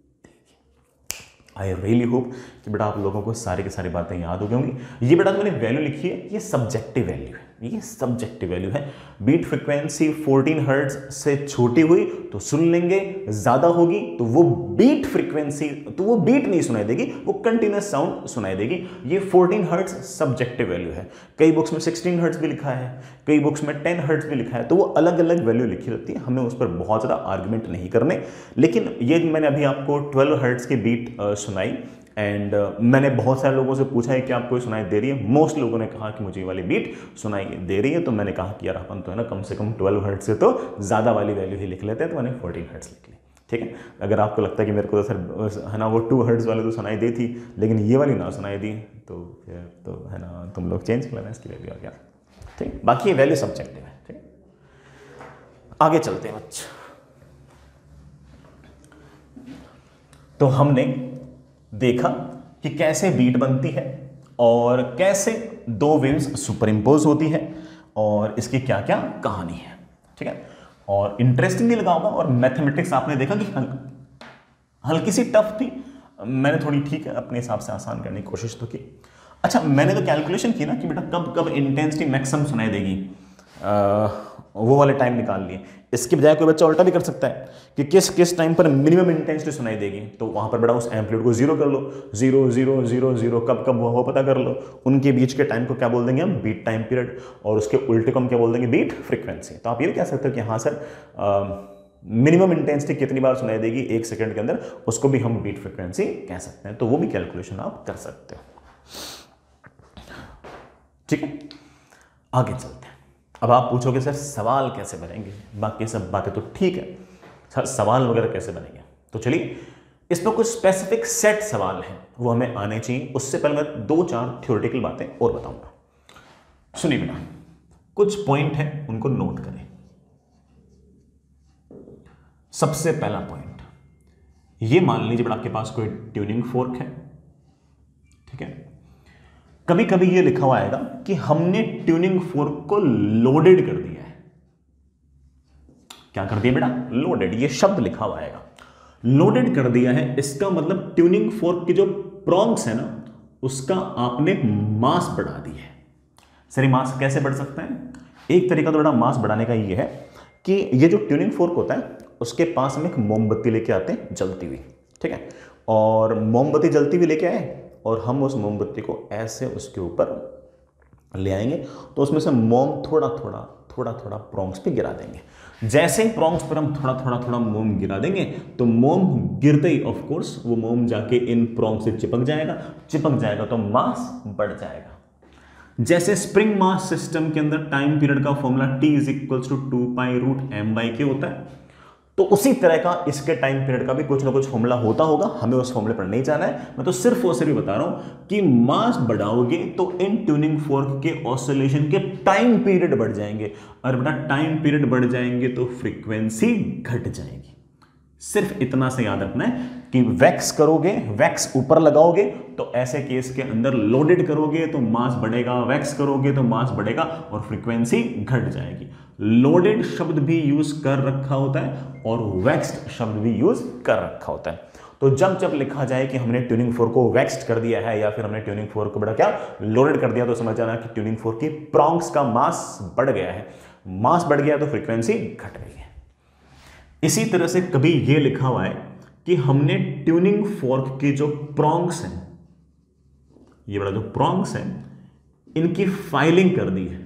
आई रियली होप कि बेटा आप लोगों को सारी की सारी बातें याद हो गई होंगी। ये बेटा मैंने वैल्यू लिखी है, ये सब्जेक्टिव वैल्यू है, ये सब्जेक्टिव वैल्यू है। बीट फ्रीक्वेंसी 14 हर्ट्ज से छोटी हुई तो सुन लेंगे, ज़्यादा होगी तो वो बीट फ्रीक्वेंसी तो वो बीट नहीं सुनाई देगी, वो कंटिन्यूस साउंड सुनाई देगी। ये 14 हर्ट्ज सब्जेक्टिव वैल्यू है। कई बुक्स में 16 हर्ट्ज भी लिखा है, कई बुक्स में 10 हर्ट्ज भी लिखा है, तो वो अलग अलग वैल्यू लिखी रहती है। हमें उस पर बहुत ज़्यादा आर्ग्यूमेंट नहीं करने। लेकिन ये मैंने अभी आपको 12 हर्ट्ज की बीट सुनाई एंड मैंने बहुत सारे लोगों से पूछा है कि आपको सुनाई दे रही है। मोस्ट लोगों ने कहा कि मुझे ये वाली बीट सुनाई दे रही है। तो मैंने कहा कि यार अपन तो है ना कम से कम 12 हर्ट्ज से तो ज़्यादा वाली वैल्यू ही लिख लेते हैं, तो मैंने 14 हर्ट्ज लिख ली। ठीक है, अगर आपको लगता है कि मेरे को तो सर है ना वो 2 हर्ट्ज वाली तो सुनाई दी थी लेकिन ये वाली ना सुनाई दी, तो फिर तो है ना तुम लोग चेंज कर लेना इसकी वैल्यू आ गया। ठीक, बाकी ये वैल्यू सब्जेक्टिव है। ठीक है, आगे चलते हैं बच्चे। तो हमने देखा कि कैसे बीट बनती है और कैसे दो वेव्स सुपर इम्पोज होती है और इसकी क्या क्या कहानी है। ठीक है, और इंटरेस्टिंग नहीं लगा होगा। और मैथमेटिक्स आपने देखा कि हल्की सी टफ थी, मैंने थोड़ी ठीक है अपने हिसाब से आसान करने की कोशिश तो की। अच्छा, मैंने तो कैलकुलेशन की ना कि बेटा कब कब इंटेंसिटी मैक्सिमम सुनाई देगी, वो वाले टाइम निकाल लिए। इसके बजाय कोई बच्चा उल्टा भी कर सकता है कि किस किस टाइम पर मिनिमम इंटेंसिटी सुनाई देगी, तो वहां पर बेटा उस एम्पलीट्यूड को 0 कर लो, 0 0 0 0 कब कब वो पता कर लो। उनके बीच के टाइम को क्या बोल देंगे हम, बीट टाइम पीरियड, और उसके उल्टे को हम क्या बोल देंगे, बीट फ्रीक्वेंसी। तो आप ये भी कह सकते हो कि हाँ सर मिनिमम इंटेंसिटी कितनी बार सुनाई देगी 1 सेकंड के अंदर, उसको भी हम बीट फ्रीक्वेंसी कह सकते हैं। तो वो भी कैलकुलेशन आप कर सकते हो। ठीक है, आगे चलते हैं। अब आप पूछोगे सर सवाल कैसे बनेंगे, बाकी सब बातें तो ठीक है, सर सवाल वगैरह कैसे बनेंगे। तो चलिए इस पर कुछ स्पेसिफिक सेट सवाल हैं वो हमें आने चाहिए। उससे पहले मैं 2-4 थ्योरेटिकल बातें और बताऊंगा। सुनिए बेटा, कुछ पॉइंट हैं उनको नोट करें। सबसे पहला पॉइंट, ये मान लीजिए बेटा आपके पास कोई ट्यूनिंग फोर्क है। ठीक है, कभी कभी ये लिखा हुआ आएगा कि हमने ट्यूनिंग फोर्क को लोडेड कर दिया है। क्या कर दिया बेटा, लोडेड, ये शब्द लिखा हुआ आएगा, लोडेड कर दिया है। इसका मतलब ट्यूनिंग फोर्क की जो प्रॉन्ग्स है ना उसका आपने मास बढ़ा दी है। सर मास कैसे बढ़ सकता है? एक तरीका तो बेटा मास बढ़ाने का ये है कि ये जो ट्यूनिंग फोर्क होता है उसके पास हम एक मोमबत्ती लेके आते हैं जलती हुई। ठीक है, और मोमबत्ती जलती हुई लेके आए और हम उस मोमबत्ती को ऐसे उसके ऊपर ले आएंगे तो उसमें से मोम थोड़ा थोड़ा प्रॉन्ग्स पे गिरा देंगे। जैसे ही प्रॉन्ग्स पर हम थोड़ा थोड़ा मोम गिरा देंगे तो मोम गिरते ही ऑफ कोर्स वो मोम जाके इन प्रॉन्ग्स से चिपक जाएगा तो मास बढ़ जाएगा। जैसे स्प्रिंग मास सिस्टम के अंदर टाइम पीरियड का फॉर्मूला T = 2π√m/k होता है, तो उसी तरह का इसके टाइम पीरियड का भी कुछ ना कुछ फॉर्मूला होता होगा। हमें उस फॉर्मूले पर नहीं जाना है, मैं तो सिर्फ और सिर्फ बता रहा हूं कि मास बढ़ाओगे तो इन ट्यूनिंग फोर्क के ऑसिलेशन के टाइम पीरियड बढ़ जाएंगे, और बेटा टाइम पीरियड बढ़ जाएंगे तो फ्रीक्वेंसी घट जाएगी। सिर्फ इतना से याद रखना है कि वैक्स करोगे, वैक्स ऊपर लगाओगे तो ऐसे केस के अंदर लोडेड करोगे तो मास बढ़ेगा, वैक्स करोगे तो मास बढ़ेगा और फ्रीक्वेंसी घट जाएगी। लोडेड शब्द भी यूज कर रखा होता है और वैक्स्ड शब्द भी यूज कर रखा होता है। तो जब जब लिखा जाए कि हमने ट्यूनिंग फोर्क को वैक्स्ड कर दिया है या फिर हमने ट्यूनिंग फोर्क को बड़ा क्या लोडेड कर दिया, तो समझ जाना कि ट्यूनिंग फोर्क की प्रॉन्ग्स का मास बढ़ गया है। मास बढ़ गया तो फ्रीक्वेंसी घट गई है। इसी तरह से कभी यह लिखा हुआ है कि हमने ट्यूनिंग फोर्क के जो प्रॉन्ग्स हैं, ये बड़ा जो प्रॉन्ग्स हैं, इनकी फाइलिंग कर दी है।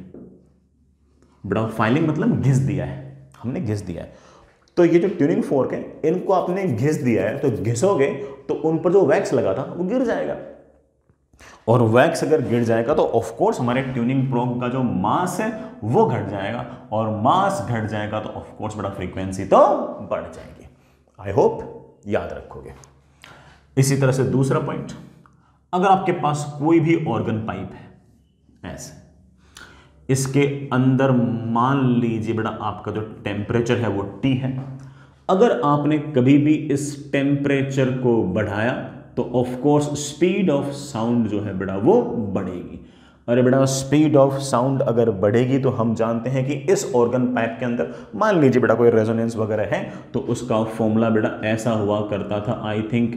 बड़ा फाइलिंग मतलब घिस दिया है, हमने घिस दिया है। तो ये जो ट्यूनिंग फोर्क है इनको आपने घिस दिया है, तो घिसोगे तो उन पर जो वैक्स लगा था वो गिर जाएगा, और वैक्स अगर गिर जाएगा तो ऑफ कोर्स हमारे ट्यूनिंग प्रोब का जो मास है वो घट जाएगा, और मास घट जाएगा तो ऑफ कोर्स बड़ा फ्रीक्वेंसी तो बढ़ जाएगी। आई होप याद रखोगे। इसी तरह से दूसरा पॉइंट, अगर आपके पास कोई भी ऑर्गन पाइप है, ऐसे। इसके अंदर मान लीजिए बेटा आपका जो टेम्परेचर है वो T है। अगर आपने कभी भी इस टेम्परेचर को बढ़ाया तो of course speed of sound जो है बेटा वो बढ़ेगी। अरे बेटा स्पीड ऑफ साउंड अगर बढ़ेगी तो हम जानते हैं कि इस ऑर्गन पाइप के अंदर मान लीजिए बेटा कोई रेजोनेंस वगैरह है तो उसका फॉर्मूला बेटा ऐसा हुआ करता था, आई थिंक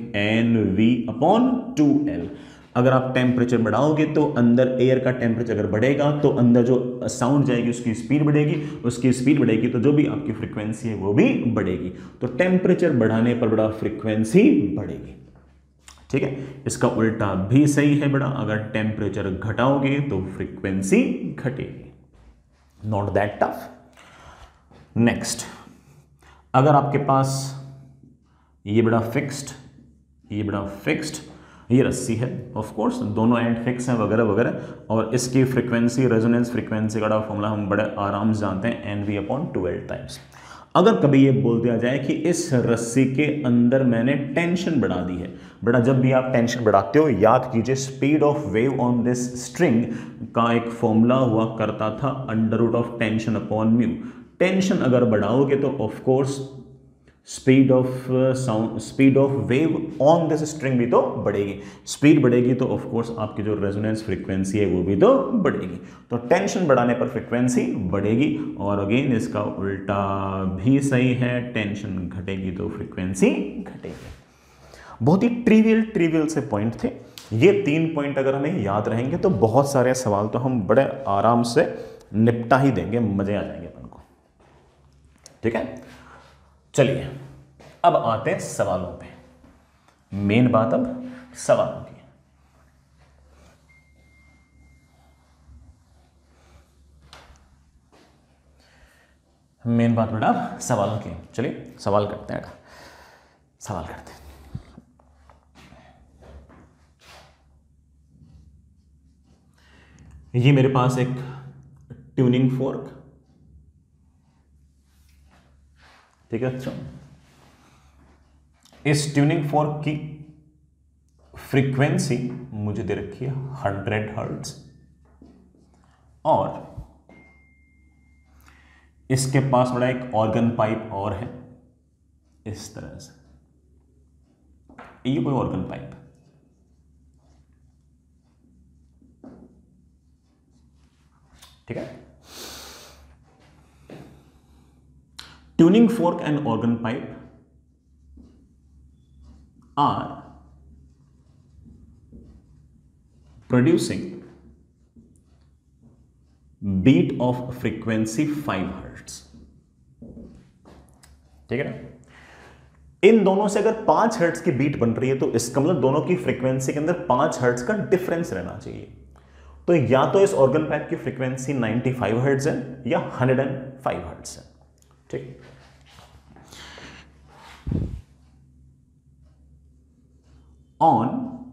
NV/2L। अगर आप टेम्परेचर बढ़ाओगे तो अंदर एयर का टेम्परेचर अगर बढ़ेगा तो अंदर जो साउंड जाएगी उसकी स्पीड बढ़ेगी, उसकी स्पीड बढ़ेगी तो जो भी आपकी फ्रीक्वेंसी है वो भी बढ़ेगी। तो टेम्परेचर बढ़ाने पर बड़ा फ्रीक्वेंसी बढ़ेगी। ठीक है, इसका उल्टा भी सही है बेटा, अगर टेम्परेचर घटाओगे तो फ्रीक्वेंसी घटेगी। Not that tough. नेक्स्ट, अगर आपके पास ये बड़ा फिक्स्ड, ये बड़ा फिक्स्ड, ये रस्सी है, ऑफ कोर्स दोनों एंड फिक्स हैं वगैरह वगैरह, और इसकी फ्रीक्वेंसी रेजोनेंस फ्रीक्वेंसी का फॉर्मूला हम बड़े आराम से जानते हैं, NV/2L टाइम्स। अगर कभी ये बोल दिया जाए कि इस रस्सी के अंदर मैंने टेंशन बढ़ा दी है, बेटा जब भी आप टेंशन बढ़ाते हो याद कीजिए speed of wave on this string का एक फॉर्मूला हुआ करता था √of tension upon mu. Tension अगर बढ़ाओगे तो of course speed of sound, speed of wave on this string भी तो बढ़ेगी। स्पीड बढ़ेगी तो ऑफ कोर्स आपकी जो रेजोनेंस फ्रीक्वेंसी है वो भी तो बढ़ेगी। तो टेंशन बढ़ाने पर फ्रीक्वेंसी बढ़ेगी, और अगेन इसका उल्टा भी सही है, टेंशन घटेगी तो फ्रीक्वेंसी घटेगी। बहुत ही ट्रिवियल से पॉइंट थे ये। 3 पॉइंट अगर हमें याद रहेंगे तो बहुत सारे सवाल तो हम बड़े आराम से निपटा ही देंगे, मजे आ जाएंगे अपन को। ठीक है, चलिए अब आते हैं सवालों पे। मेन बात अब सवालों की। मेन बात बेटा सवालों की। चलिए सवाल करते हैं, सवाल करते हैं। ये मेरे पास एक ट्यूनिंग फोर्क, ठीक है। अच्छा, इस ट्यूनिंग फोर्क की फ्रीक्वेंसी मुझे दे रखी है 100 हर्ट्ज, और इसके पास बड़ा एक ऑर्गन पाइप और है इस तरह से। ये कोई ऑर्गन पाइप, ठीक है। Tuning fork and organ pipe are producing beat of frequency 5 hertz, ठीक है ना। इन दोनों से अगर 5 हर्ट्ज की बीट बन रही है तो इसका मतलब दोनों की फ्रीक्वेंसी के अंदर 5 हर्ट्ज का डिफरेंस रहना चाहिए। तो या तो इस ऑर्गन पाइप की फ्रीक्वेंसी 95 हर्ट्ज है या 105 हर्ट्ज है, ठीक। On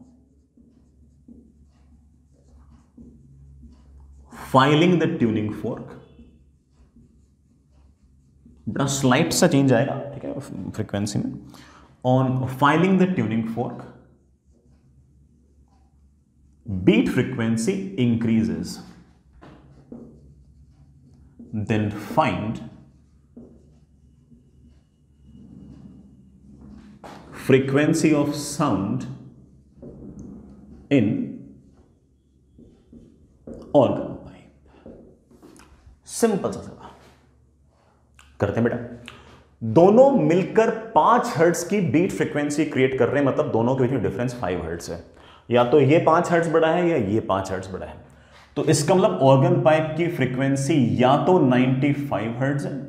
filing the tuning fork, बड़ा स्लाइट सा चेंज आएगा, ठीक है, फ्रीक्वेंसी में। On filing the tuning fork, beat frequency increases, then find frequency of sound in organ pipe। Simple सा सवाल करते हैं बेटा। दोनों मिलकर 5 हर्ट्ज की बीट फ्रीक्वेंसी क्रिएट कर रहे हैं, मतलब दोनों के बीच में डिफरेंस 5 हर्ट्ज है। या तो ये 5 हर्ट्ज बड़ा है या ये 5 हर्ट्ज बड़ा है। तो इसका मतलब ऑर्गन पाइप की फ्रीक्वेंसी या तो 95 हर्ट्ज है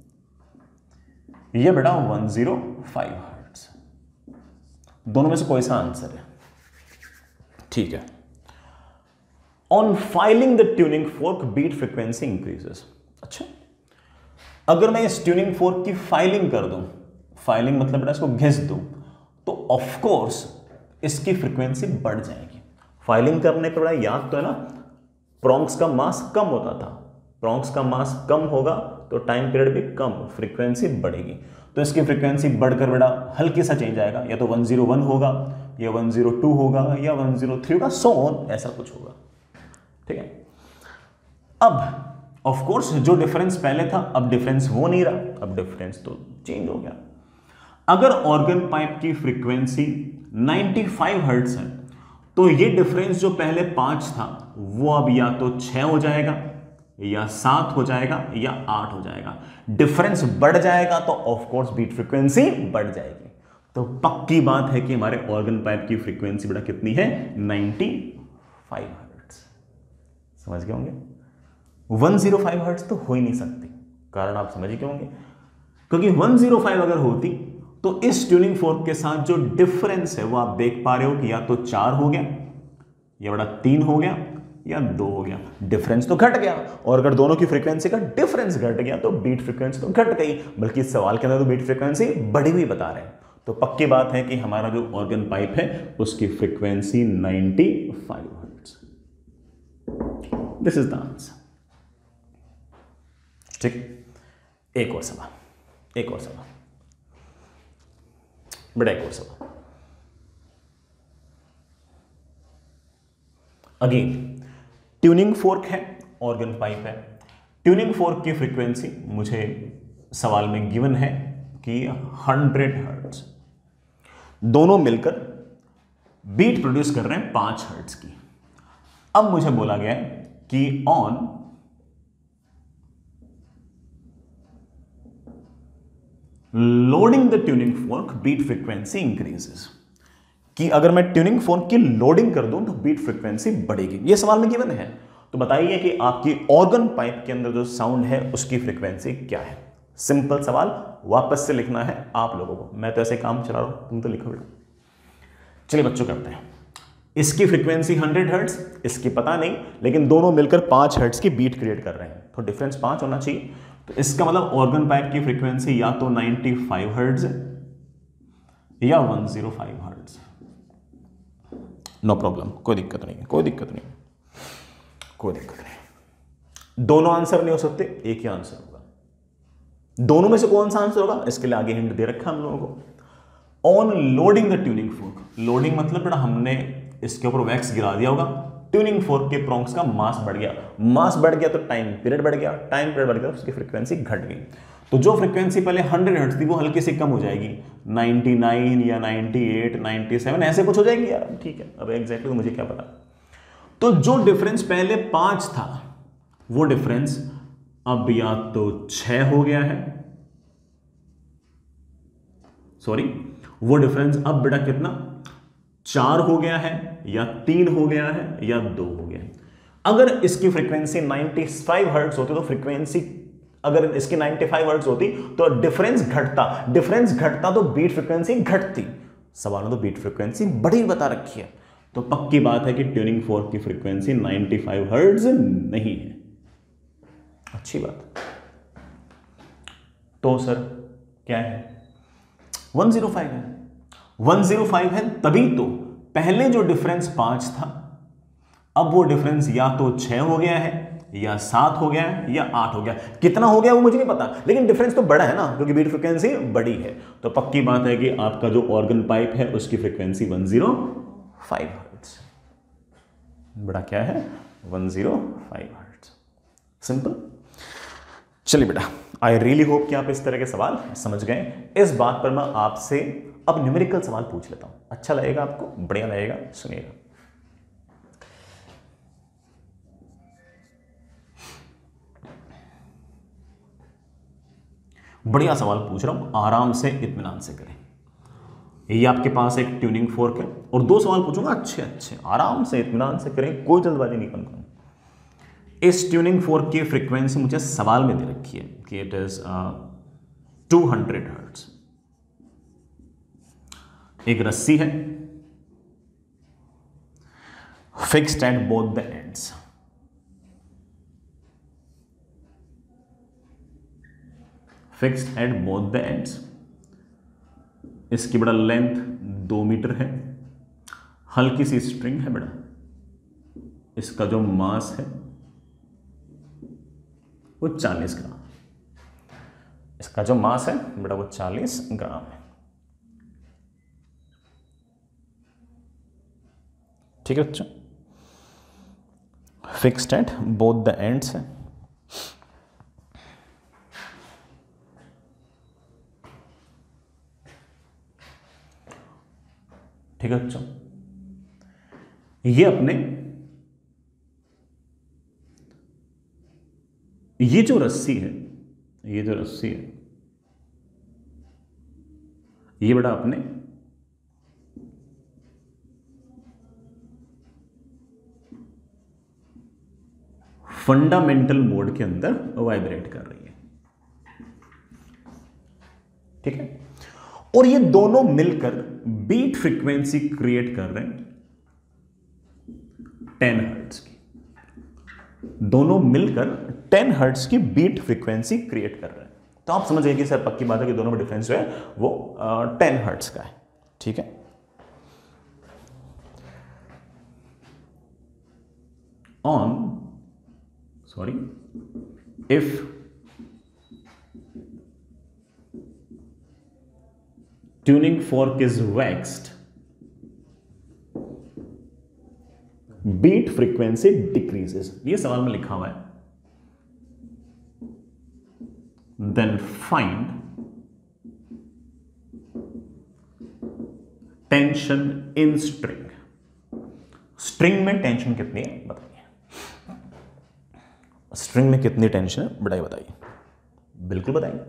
या बेटा 105 हर्ट्ज। दोनों में से कोई सा आंसर है, ठीक है। On filing the tuning fork beat frequency increases. अच्छा, अगर मैं इस ट्यूनिंग फोर्क की फाइलिंग कर दूं, फाइलिंग मतलब बेटा इसको घिस दूं, तो ऑफ कोर्स इसकी फ्रीक्वेंसी बढ़ जाएगी। फाइलिंग करने पर बड़ा याद तो है ना, प्रोंक्स का मास कम होता था। प्रोंक्स का मास कम होगा तो टाइम पीरियड भी कम, फ्रीक्वेंसी बढ़ेगी। तो इसकी फ्रीक्वेंसी बढ़कर बेटा हल्की सा चेंज आएगा, या तो 101 होगा या 102 होगा या 103 होगा, सो ऑन, ऐसा कुछ होगा, ठीक है। अब ऑफ कोर्स जो डिफरेंस पहले था अब डिफरेंस वो नहीं रहा, अब डिफरेंस तो चेंज हो गया। अगर ऑर्गन पाइप की फ्रीक्वेंसी 95 हर्ट्ज है तो ये डिफरेंस जो पहले 5 था वो अब या तो 6 हो जाएगा या 7 हो जाएगा या 8 हो जाएगा। डिफरेंस बढ़ जाएगा तो ऑफ कोर्स बीट फ्रीक्वेंसी बढ़ जाएगी। तो पक्की बात है कि हमारे ऑर्गन पाइप की फ्रीक्वेंसी बेटा कितनी है, 95 हर्ट्ज। समझ गए होंगे। 105 हर्ट्ज तो हो ही नहीं सकती, कारण आप समझ गए होंगे, क्योंकि 105 अगर होती तो इस ट्यूनिंग फोर्क के साथ जो डिफरेंस है वो आप देख पा रहे हो कि या तो 4 हो गया या बड़ा 3 हो गया या 2 हो गया। डिफरेंस तो घट गया, और अगर दोनों की फ्रीक्वेंसी का डिफरेंस घट गया तो बीट फ्रीक्वेंसी तो घट गई, बल्कि इस सवाल के अंदर तो बीट फ्रीक्वेंसी बढ़ी हुई बता रहे हैं। तो पक्की बात है कि हमारा जो ऑर्गन पाइप है उसकी frequency 95 hertz. This is the answer. ठीक, एक और सवाल बेटा, एक और सवाल। अगेन ट्यूनिंग फोर्क है, ऑर्गन पाइप है। ट्यूनिंग फोर्क की फ्रीक्वेंसी मुझे सवाल में गिवन है कि 100 हर्ट्ज। दोनों मिलकर बीट प्रोड्यूस कर रहे हैं 5 हर्ट्ज की। अब मुझे बोला गया है कि on loading the tuning fork beat frequency increases, कि अगर मैं ट्यूनिंग फोर्क की लोडिंग कर दूं तो बीट फ्रीक्वेंसी बढ़ेगी। यह सवाल में गिवन है। तो बताइए कि आपकी ऑर्गन पाइप के अंदर जो साउंड है उसकी फ्रीक्वेंसी क्या है। सिंपल सवाल, वापस से लिखना है आप लोगों को, मैं तो ऐसे काम चला रहा हूं, तुम तो लिखो बेटा। चलिए बच्चों करते हैं। इसकी फ्रीक्वेंसी 100 हर्ट्ज, इसकी पता नहीं, लेकिन दोनों मिलकर 5 हर्ट्ज की बीट क्रिएट कर रहे हैं, तो डिफरेंस 5 होना चाहिए। तो इसका मतलब ऑर्गन पाइप की फ्रीक्वेंसी या तो 95 हर्ट्ज या 105 हर्ट्ज। नो प्रॉब्लम, कोई दिक्कत नहीं। दोनों आंसर नहीं हो सकते, एक ही आंसर होगा। दोनों में से कौन सा आंसर होगा, इसके लिए आगे हिंट दे रखा हम लोगों को। On loading the tuning fork, loading मतलब बेटा हमने इसके ऊपर वैक्स गिरा दिया होगा, ट्यूनिंग फोर्क के प्रोंग्स का मास बढ़ गया तो टाइम पीरियड बढ़ गया, तो उसकी फ्रीक्वेंसी घट गई। तो जो फ्रीक्वेंसी पहले 100 हर्ट्ज थी वो हल्की सी कम हो जाएगी, 99 या 98, 97 ऐसे कुछ हो जाएगी यार, ठीक है। अब एग्जैक्टली मुझे क्या पता। तो जो डिफरेंस पहले 5 था वो डिफरेंस अब या तो 6 हो गया है, सॉरी वो डिफरेंस अब बेटा कितना 4 हो गया है या 3 हो गया है या 2 हो गया है। अगर इसकी फ्रीक्वेंसी 95 हर्ट्ज होती तो फ्रीक्वेंसी, अगर इसकी 95 हर्ट्ज होती तो डिफरेंस घटता तो बीट फ्रीक्वेंसी घटती। सवाल में तो बीट फ्रीक्वेंसी बड़ी बता रखी है, तो पक्की बात है कि ट्यूनिंग फोर्क की फ्रीक्वेंसी 95 हर्ट्ज नहीं है। अच्छी बात। तो सर क्या है, 105 है। 105 है तभी तो पहले जो डिफरेंस 5 था अब वो डिफरेंस या तो 6 हो गया है या 7 हो गया है या 8 हो गया। कितना हो गया वो मुझे नहीं पता, लेकिन डिफरेंस तो बड़ा है ना, क्योंकि बीट फ्रीक्वेंसी बड़ी है। तो पक्की बात है कि आपका जो ऑर्गन पाइप है उसकी फ्रीक्वेंसी 105 हर्ट्ज। बड़ा क्या है, 105 हर्ट्ज। सिंपल। चलिए बेटा, आई रियली होप कि आप इस तरह के सवाल समझ गए। इस बात पर मैं आपसे अब न्यूमेरिकल सवाल पूछ लेता हूं, अच्छा लगेगा आपको, बढ़िया लगेगा, सुनिएगा। बढ़िया सवाल पूछ रहा हूं, आराम से इत्मीनान से करें। ये आपके पास एक ट्यूनिंग फोर्क है और 2 सवाल पूछूंगा, अच्छे अच्छे आराम से इत्मीनान से करें, कोई जल्दबाजी नहीं करूंगा। इस ट्यूनिंग फोर्क की फ्रीक्वेंसी मुझे सवाल में दे रखी है कि इट इज 200 हर्ट्ज। एक रस्सी है, fixed at both the ends. Fixed at both the ends. इसकी बड़ा लेंथ 2 मीटर है, हल्की सी स्ट्रिंग है बेटा। इसका जो मास है वो 40 ग्राम। इसका जो मास है बेटा वो 40 ग्राम है। ठीक है बच्चों। Fixed at both the ends है। ठीक है बच्चों, ये अपने ये जो रस्सी है, ये जो रस्सी है, ये बड़ा अपने फंडामेंटल मोड के अंदर वाइब्रेट कर रही है। ठीक है, और ये दोनों मिलकर बीट फ्रीक्वेंसी क्रिएट कर रहे हैं 10 हर्ट्ज की। दोनों मिलकर 10 हर्ट्ज की बीट फ्रीक्वेंसी क्रिएट कर रहे हैं। तो आप समझ गए कि सर पक्की बात है कि दोनों में डिफरेंस जो है वो 10 हर्ट्ज का है। ठीक है, if tuning fork is waxed, beat frequency decreases, ये सवाल में लिखा हुआ है। Then find tension in string। String में टेंशन कितनी है बताइए, स्ट्रिंग में कितनी टेंशन है बताइए, बताइए, बिल्कुल बताइए।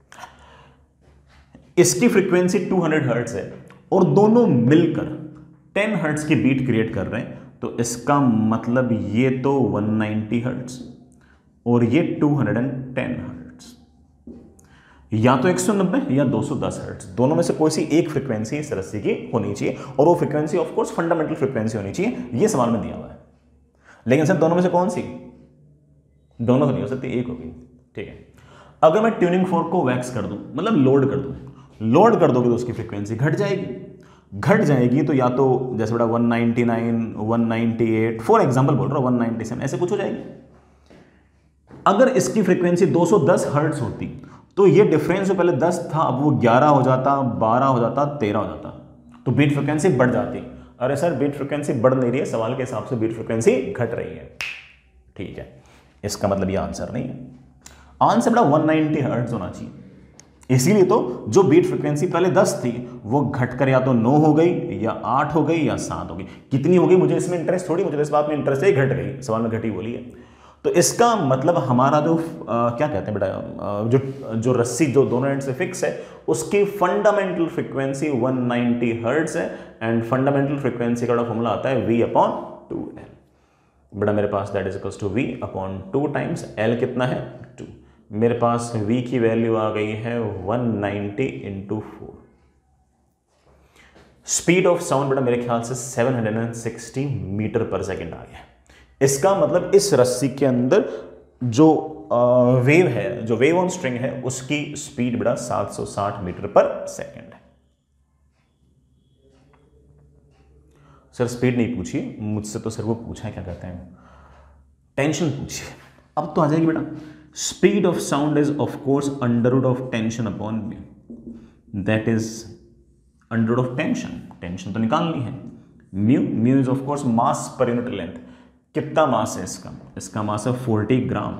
इसकी फ्रीक्वेंसी 200 हर्ट्ज है और दोनों मिलकर 10 हर्ट्ज की बीट क्रिएट कर रहे हैं, तो इसका मतलब ये तो 190 हर्ट्ज और ये 210 हर्ट्ज, या तो 190 या 210 हर्ट्ज, दोनों में से कोई सी एक फ्रीक्वेंसी इस रस्सी की होनी चाहिए, और वो frequency of course fundamental frequency होनी चाहिए। ये सवाल में दिया हुआ है, लेकिन सर दोनों में से कौन सी, दोनों तो नहीं हो सकती, एक होगी। ठीक है, अगर मैं ट्यूनिंग फोर्क को वैक्स कर दूं, मतलब लोड कर दूं, लोड कर दोगे तो उसकी फ्रीक्वेंसी घट जाएगी, घट जाएगी तो या तो जैसे बेटा 199, 198, फॉर एग्जांपल बोल रहा हूं 197, ऐसे कुछ हो जाएगी। अगर इसकी फ्रीक्वेंसी 210 हर्ट्ज होती तो ये डिफरेंस जो पहले 10 था अब वो 11 हो जाता, 12 हो जाता, 13 हो जाता, तो बीट फ्रीक्वेंसी बढ़ जाती। अरे सर बीट फ्रीक्वेंसी बढ़ नहीं रही है, सवाल के हिसाब से बीट फ्रीक्वेंसी घट रही है। ठीक है, इसका मतलब ये आंसर नहीं है, आंसर बेटा 190 हर्ट्ज होना चाहिए। इसीलिए तो जो बीट फ्रीक्वेंसी पहले 10 थी वो घटकर या तो 9 हो गई या 8 हो गई या 7 हो गई। कितनी हो गई मुझे इसमें इंटरेस्ट थोड़ी, मुझे तो इस बात में इंटरेस्ट है, घट गई, सवाल में घटी बोली है। तो इसका मतलब हमारा जो क्या कहते हैं बेटा, जो रस्सी जो दोनों एंड से फिक्स है उसकी फंडामेंटल फ्रीक्वेंसी 190 हर्ट्ज है, एंड फंडामेंटल फ्रीक्वेंसी का फॉर्मूला आता है V/2L। बेटा मेरे पास that is equals to V/2 times L कितना है 2। मेरे पास V की वैल्यू आ गई है 190 × 4। स्पीड ऑफ साउंड बेटा मेरे ख्याल से 760 मीटर पर सेकेंड आ गया। इसका मतलब इस रस्सी के अंदर जो वेव है, जो वेव ऑन स्ट्रिंग है, उसकी स्पीड बेटा 760 मीटर पर सेकेंड है। सर स्पीड नहीं पूछी मुझसे, तो सर वो पूछा है क्या कहते हैं, टेंशन पूछिए। अब तो आ जाएगी बेटा, speed of sound is of course under root of tension upon mu, that is under root of tension, tension तो निकालनी है। Mu is of course mass per unit length, कितना मास है इसका, इसका मास है 40 ग्राम,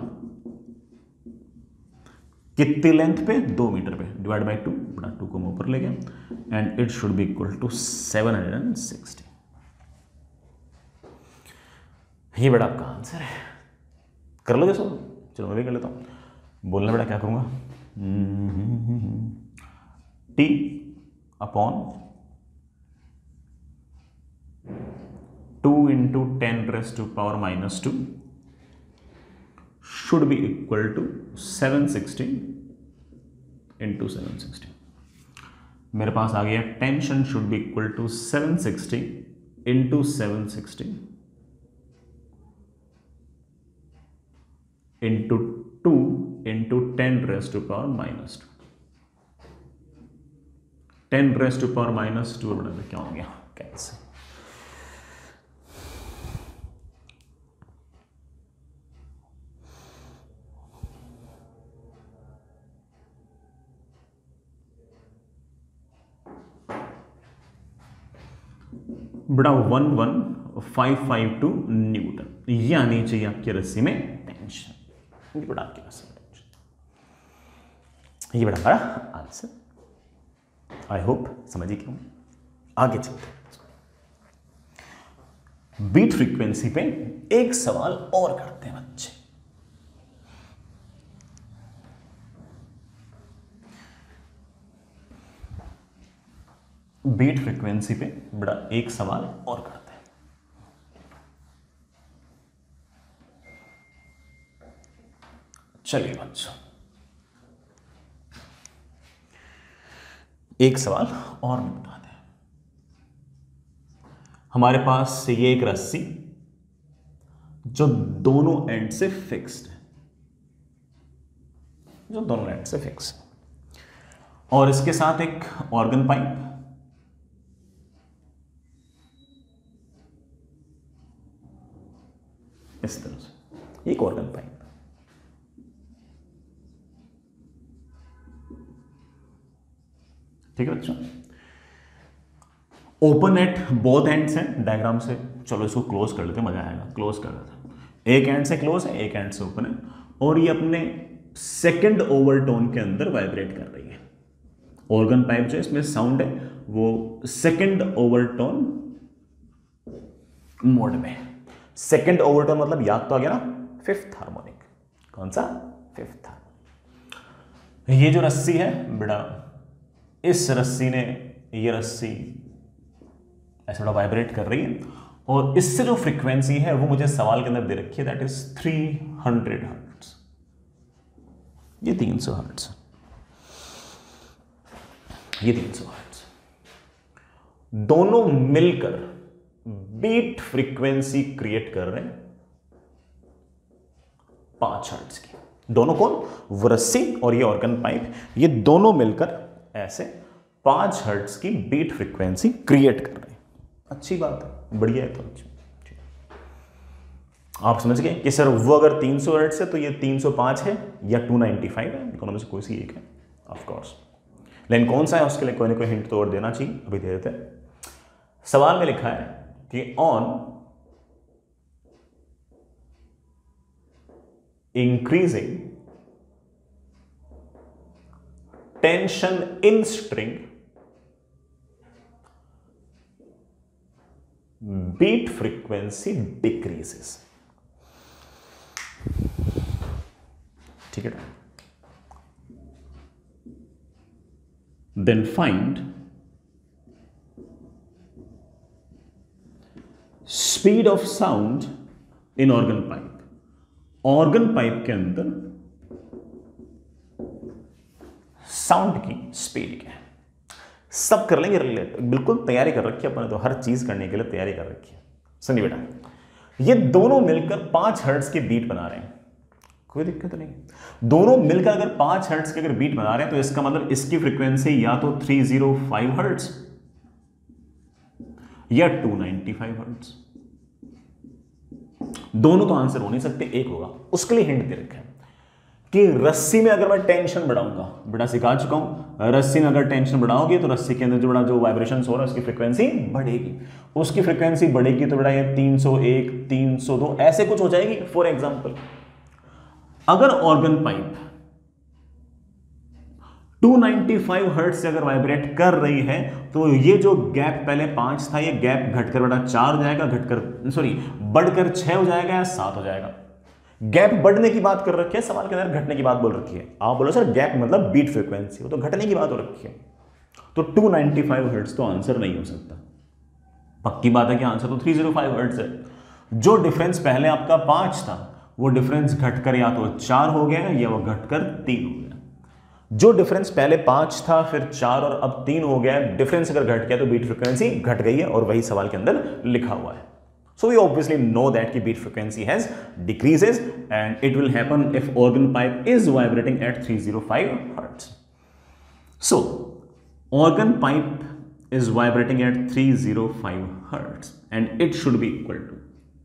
कितनी लेंथ पे 2 मीटर पे, डिवाइड बाई 2, बड़ा 2 को ऊपर ले गया, and it should be equal to 760। ये बड़ा आपका आंसर है। कर लोगे सब, चलो मैं भी कर लेता हूं। बोलना बेटा क्या करूंगा, T upon 2 × 10⁻⁻² should be equal to 760 × 760। मेरे पास आ गया tension should be equal to 760 × 760 into 2 × 10⁻⁻²। 10⁻⁻² बड़ा क्या हो गया, कैंसिल। बड़ा 1 1 552 न्यूटन। ये आनी चाहिए आपकी रस्सी में टेंशन। ये बड़ा आपके पास ये बड़ा बड़ा आंसर। आई होप समझिए क्यों। आगे चलते हैं। बीट फ्रीक्वेंसी पे एक सवाल और करते हैं बच्चे। बीट फ्रीक्वेंसी पे बड़ा एक सवाल और करते हैं। चलिए बच्चों, एक सवाल और बताते हैं। हमारे पास ये एक रस्सी जो दोनों एंड से फिक्स्ड है, जो दोनों एंड से फिक्स है, और इसके साथ एक ऑर्गन पाइप, इस तरह से एक ऑर्गन पाइप। ठीक है बच्चों, ओपन एट बोथ एंड्स हैं डायग्राम से। चलो इसको क्लोज कर लेते हैं, मजा आएगा। क्लोज कर लेते हैं। एक एंड से क्लोज है, एक एंड से ओपन है, और ये अपने सेकंड ओवरटोन के अंदर वाइब्रेट कर रही है। ऑर्गन पाइप जो इसमें साउंड है वो सेकंड ओवरटोन मोड में। सेकंड ओवरटोन मतलब याद तो आ गया ना, फिफ्थ हार्मोनिक। कौन सा? Fifth harmonic. ये जो रस्सी है बेटा, इस रस्सी ने, ये रस्सी ऐसे बड़ा वाइब्रेट कर रही है, और इससे जो फ्रीक्वेंसी है वो मुझे सवाल के अंदर दे रखी है, दैट इज 300 हर्ट्ज। ये 300 हर्ट्ज, ये 300 हर्ट्ज। दोनों मिलकर बीट फ्रीक्वेंसी क्रिएट कर रहे हैं 5 हर्ट्ज की। दोनों कौन? वो रस्सी और ये ऑर्गन पाइप, ये दोनों मिलकर ऐसे 5 हर्ट्ज की बीट फ्रीक्वेंसी क्रिएट कर रहे हैं। अच्छी बात है, बढ़िया है। तो आप समझ गए कि सर वो अगर 300 हर्ट्ज है तो ये 305 है या 295 है, दोनों में से कोई सी एक है ऑफ कोर्स। लेकिन कौन सा है उसके लिए कोई ना कोई हिंट तो और देना चाहिए, अभी दे देते हैं। सवाल में लिखा है कि on increasing tension in string, beat frequency decreases. ठीक है, then find speed of sound in organ pipe. Organ pipe के अंदर साउंड की स्पीड क्या है। सब कर लेंगे रिलेट, बिल्कुल तैयारी कर रखी है अपने, तो हर चीज करने के लिए तैयारी कर रखी है। सुनिए बेटा, ये दोनों मिलकर 5 हर्ट्ज की बीट बना रहे हैं, कोई दिक्कत नहीं। दोनों मिलकर अगर 5 हर्ट्ज की अगर बीट बना रहे हैं तो इसका मतलब इसकी फ्रीक्वेंसी या तो 305 हर्ट्ज या 295 हर्ट्ज। दोनों तो आंसर हो नहीं सकते, एक होगा। उसके लिए हिंट दे रखा है कि रस्सी में अगर मैं टेंशन बढ़ाऊंगा, बेटा सिखा चुका हूं, रस्सी में अगर टेंशन बढ़ाओगे तो रस्सी के अंदर जो बड़ा जो वाइब्रेशन हो रहा है उसकी फ्रीक्वेंसी बढ़ेगी। उसकी फ्रीक्वेंसी बढ़ेगी तो बेटा ये 301, 302 ऐसे कुछ हो जाएगी। फॉर एग्जांपल, अगर ऑर्गन पाइप 295 हर्ट्ज से अगर वाइब्रेट कर रही है तो ये जो गैप पहले 5 था, ये गैप घटकर बेटा 4 हो जाएगा, बढ़कर 6 हो जाएगा या 7 हो जाएगा। गैप बढ़ने की बात कर रखी है, सवाल के अंदर घटने की बात बोल रखी है। आप बोलो सर गैप मतलब बीट फ्रीक्वेंसी, वो तो घटने की बात हो रखी है, तो 295 हर्ट्ज तो आंसर नहीं हो सकता। पक्की बात है कि आंसर तो 305 हर्ट्ज है। जो डिफरेंस पहले आपका 5 था वो डिफरेंस घटकर या तो 4 हो गया या वो घटकर 3 हो गया। जो डिफरेंस पहले 5 था फिर 4 और अब 3 हो गया, डिफरेंस अगर घट गया तो बीट फ्रीक्वेंसी घट गई है, और वही सवाल के अंदर लिखा हुआ है। So we obviously know that the beat frequency has decreases, and it will happen if organ pipe is vibrating at 305 hertz. So organ pipe is vibrating at 305 hertz and it should be equal to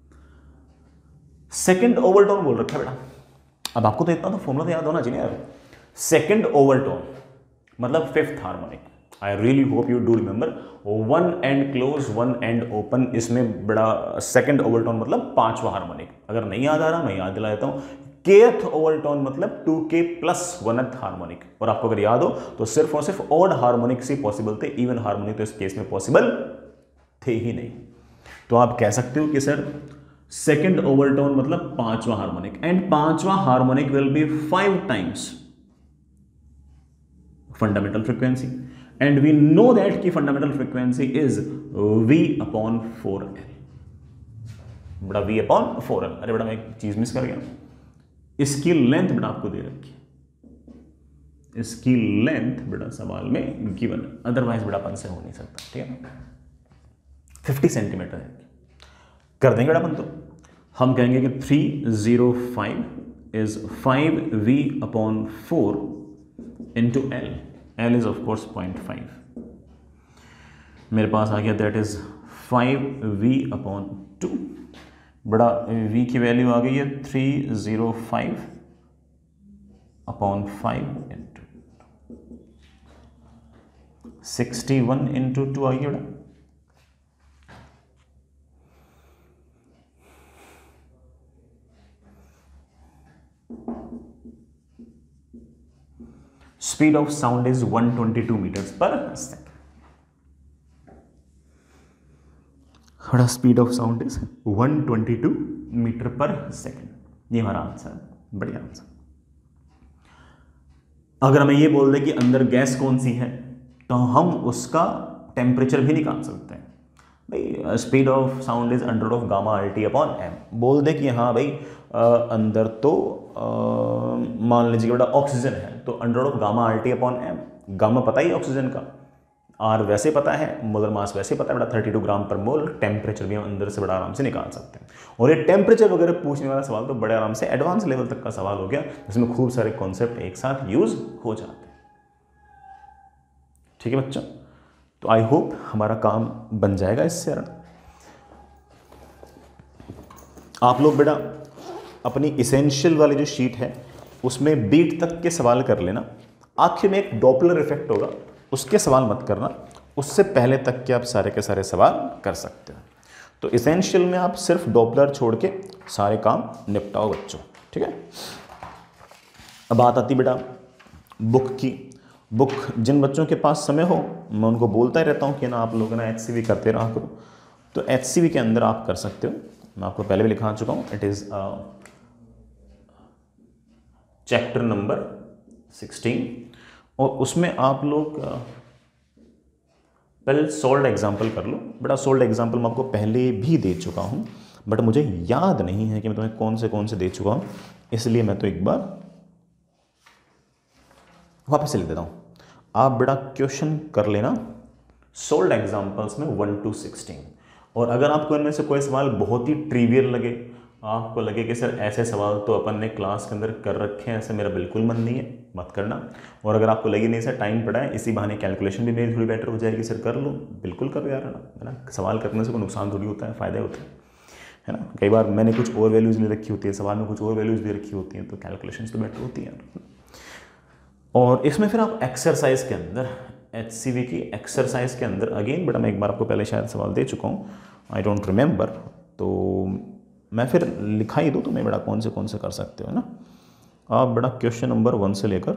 second overtone बोल रखा है बेटा। अब आपको तो इतना तो formula तो याद होना चाहिए यार। सेकंड ओवरटोन मतलब fifth harmonic. I really hope you do remember. One end close, one end open, इसमें बड़ा सेकंड ओवरटोन मतलब पांचवा हार्मोनिक। अगर नहीं याद आ रहा मैं याद दिला देता हूं, केथ ओवरटोन मतलब 2k प्लस वनथ हार्मोनिक। और आपको अगर याद हो तो सिर्फ और सिर्फ ऑड हार्मोनिक से पॉसिबल थे, इवन हार्मोनिक तो इस केस में पॉसिबल थे ही नहीं। तो आप कह सकते हो कि सर सेकंड ओवरटोन मतलब पांचवा हार्मोनिक, एंड पांचवा harmonic will be 5 times fundamental frequency, and we know that की फंडामेंटल फ्रीक्वेंसी इज V/4L। बड़ा V/4L। अरे बड़ा मैं एक चीज मिस कर गया, इसकी लेंथ बड़ा आपको दे रखी है, इसकी लेंथ बड़ा सवाल में गिवन, अदरवाइज बड़ापन से हो नहीं सकता, ठीक है। 50 सेंटीमीटर है, कर देंगे बड़ापन। तो हम कहेंगे कि 305 is 5V/4 into L। L is of course 0.5। मेरे पास आ गया दैट इज 5V/2। बड़ा V की वैल्यू आ गई है 305/5 इंटू 61 इंटू 2 आ गई बड़ा। Speed of sound is 122 metres per second. हमारा speed of sound is 122 metre per second. ये हमारा आंसर है, बढ़िया आंसर। अगर हमें ये बोल दे कि अंदर गैस कौन सी है तो हम उसका टेम्परेचर भी निकाल सकते हैं। भाई speed of sound is under of gamma RT upon M। बोल दे कि हाँ भाई अंदर तो मान लीजिए बड़ा ऑक्सीजन है, तो under of gamma RT upon M। Gamma पता ही ऑक्सीजन का, R वैसे पता है, मोलर मास वैसे पता है बड़ा 32 ग्राम पर मोल। टेम्परेचर भी हम अंदर से बड़ा आराम से निकाल सकते हैं। और ये टेम्परेचर वगैरह पूछने वाला सवाल तो बड़े आराम से एडवांस लेवल तक का सवाल हो गया, जिसमें खूब सारे कॉन्सेप्ट एक साथ यूज हो जाते हैं। ठीक है बच्चों, तो आई होप हमारा काम बन जाएगा इससे। आप लोग बेटा अपनी इसेंशियल वाली जो शीट है उसमें बीट तक के सवाल कर लेना। आखिर में एक डॉपलर इफेक्ट होगा, उसके सवाल मत करना, उससे पहले तक के आप सारे के सारे सवाल कर सकते हो। तो इसेंशियल में आप सिर्फ डॉपलर छोड़ के सारे काम निपटाओ बच्चों, ठीक है। अब बात आती बेटा बुक की। बुक जिन बच्चों के पास समय हो मैं उनको बोलता ही रहता हूँ कि ना आप लोग ना HCV करते रहा करो। तो HCV के अंदर आप कर सकते हो, मैं आपको पहले भी लिखा चुका हूँ। इट इज़ चैप्टर नंबर 16, और उसमें आप लोग पहले सोल्ड एग्जाम्पल कर लो। बड़ा सोल्ड एग्जाम्पल मैं आपको पहले भी दे चुका हूँ, बट मुझे याद नहीं है कि मैं तुम्हें कौन से दे चुका हूँ, इसलिए मैं तो एक बार वापस से लिख देता हूँ। आप बड़ा क्वेश्चन कर लेना सोल्ड एग्जाम्पल्स में 1 to 16। और अगर आपको इनमें से कोई सवाल बहुत ही ट्रिवियल लगे, आपको लगे कि सर ऐसे सवाल तो अपन ने क्लास के अंदर कर रखे हैं, ऐसे मेरा बिल्कुल मन नहीं है, मत करना। और अगर आपको लगे नहीं सर टाइम पड़ा है, इसी बहाने कैलकुलेशन भी मेरी थोड़ी बेटर हो जाएगी, सर कर लो, बिल्कुल करो यार, है ना। सवाल करने से कोई नुकसान थोड़ी होता है, फ़ायदे होते हैं, है ना। कई बार मैंने कुछ और वैल्यूज़ ले रखी होती है, सवाल में कुछ और वैल्यूज़ दे रखी होती हैं, तो कैलकुलेशन तो बेटर होती है। और इसमें फिर आप एक्सरसाइज के अंदर HCV की एक्सरसाइज के अंदर अगेन बड़ा मैं एक बार आपको पहले शायद सवाल दे चुका हूँ, आई डोंट रिमेंबर, तो मैं फिर लिखा ही दूँ तो मैं बड़ा कौन से कर सकते हो, है ना। आप बड़ा क्वेश्चन नंबर 1 से लेकर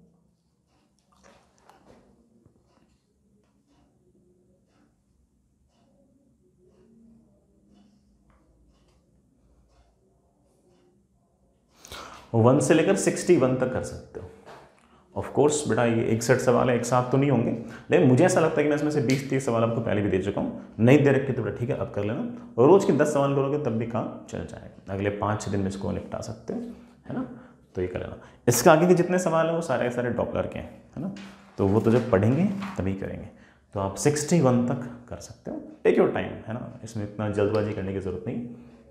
वन से लेकर 61 तक कर सकते हो। ऑफ कोर्स बेटा ये 61 सवाल है, एक साथ तो नहीं होंगे, लेकिन मुझे ऐसा लगता है कि मैं इसमें से 20-30 सवाल आपको पहले भी दे चुका हूँ। नहीं दे रखे तो बेटा ठीक है, अब कर लेना। और रोज़ के 10 सवाल करोगे तब भी काम चल जाएगा, अगले 5-6 दिन में इसको निपटा सकते हो, है ना। तो ये कर लेना। इसके आगे के जितने सवाल हैं वो सारे सारे डॉपलर के हैं, है ना, तो वो तो जब पढ़ेंगे तभी करेंगे। तो आप 61 तक कर सकते हो, टेक योर टाइम, है ना, इसमें इतना जल्दबाजी करने की ज़रूरत नहीं,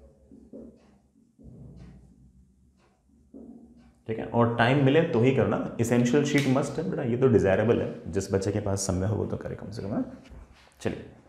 ठीक है। और टाइम मिले तो ही करना, इसेंशियल शीट मस्ट है बेटा, ये तो डिज़ायरेबल है, जिस बच्चे के पास समय हो वो तो करे कम से कम। चलिए।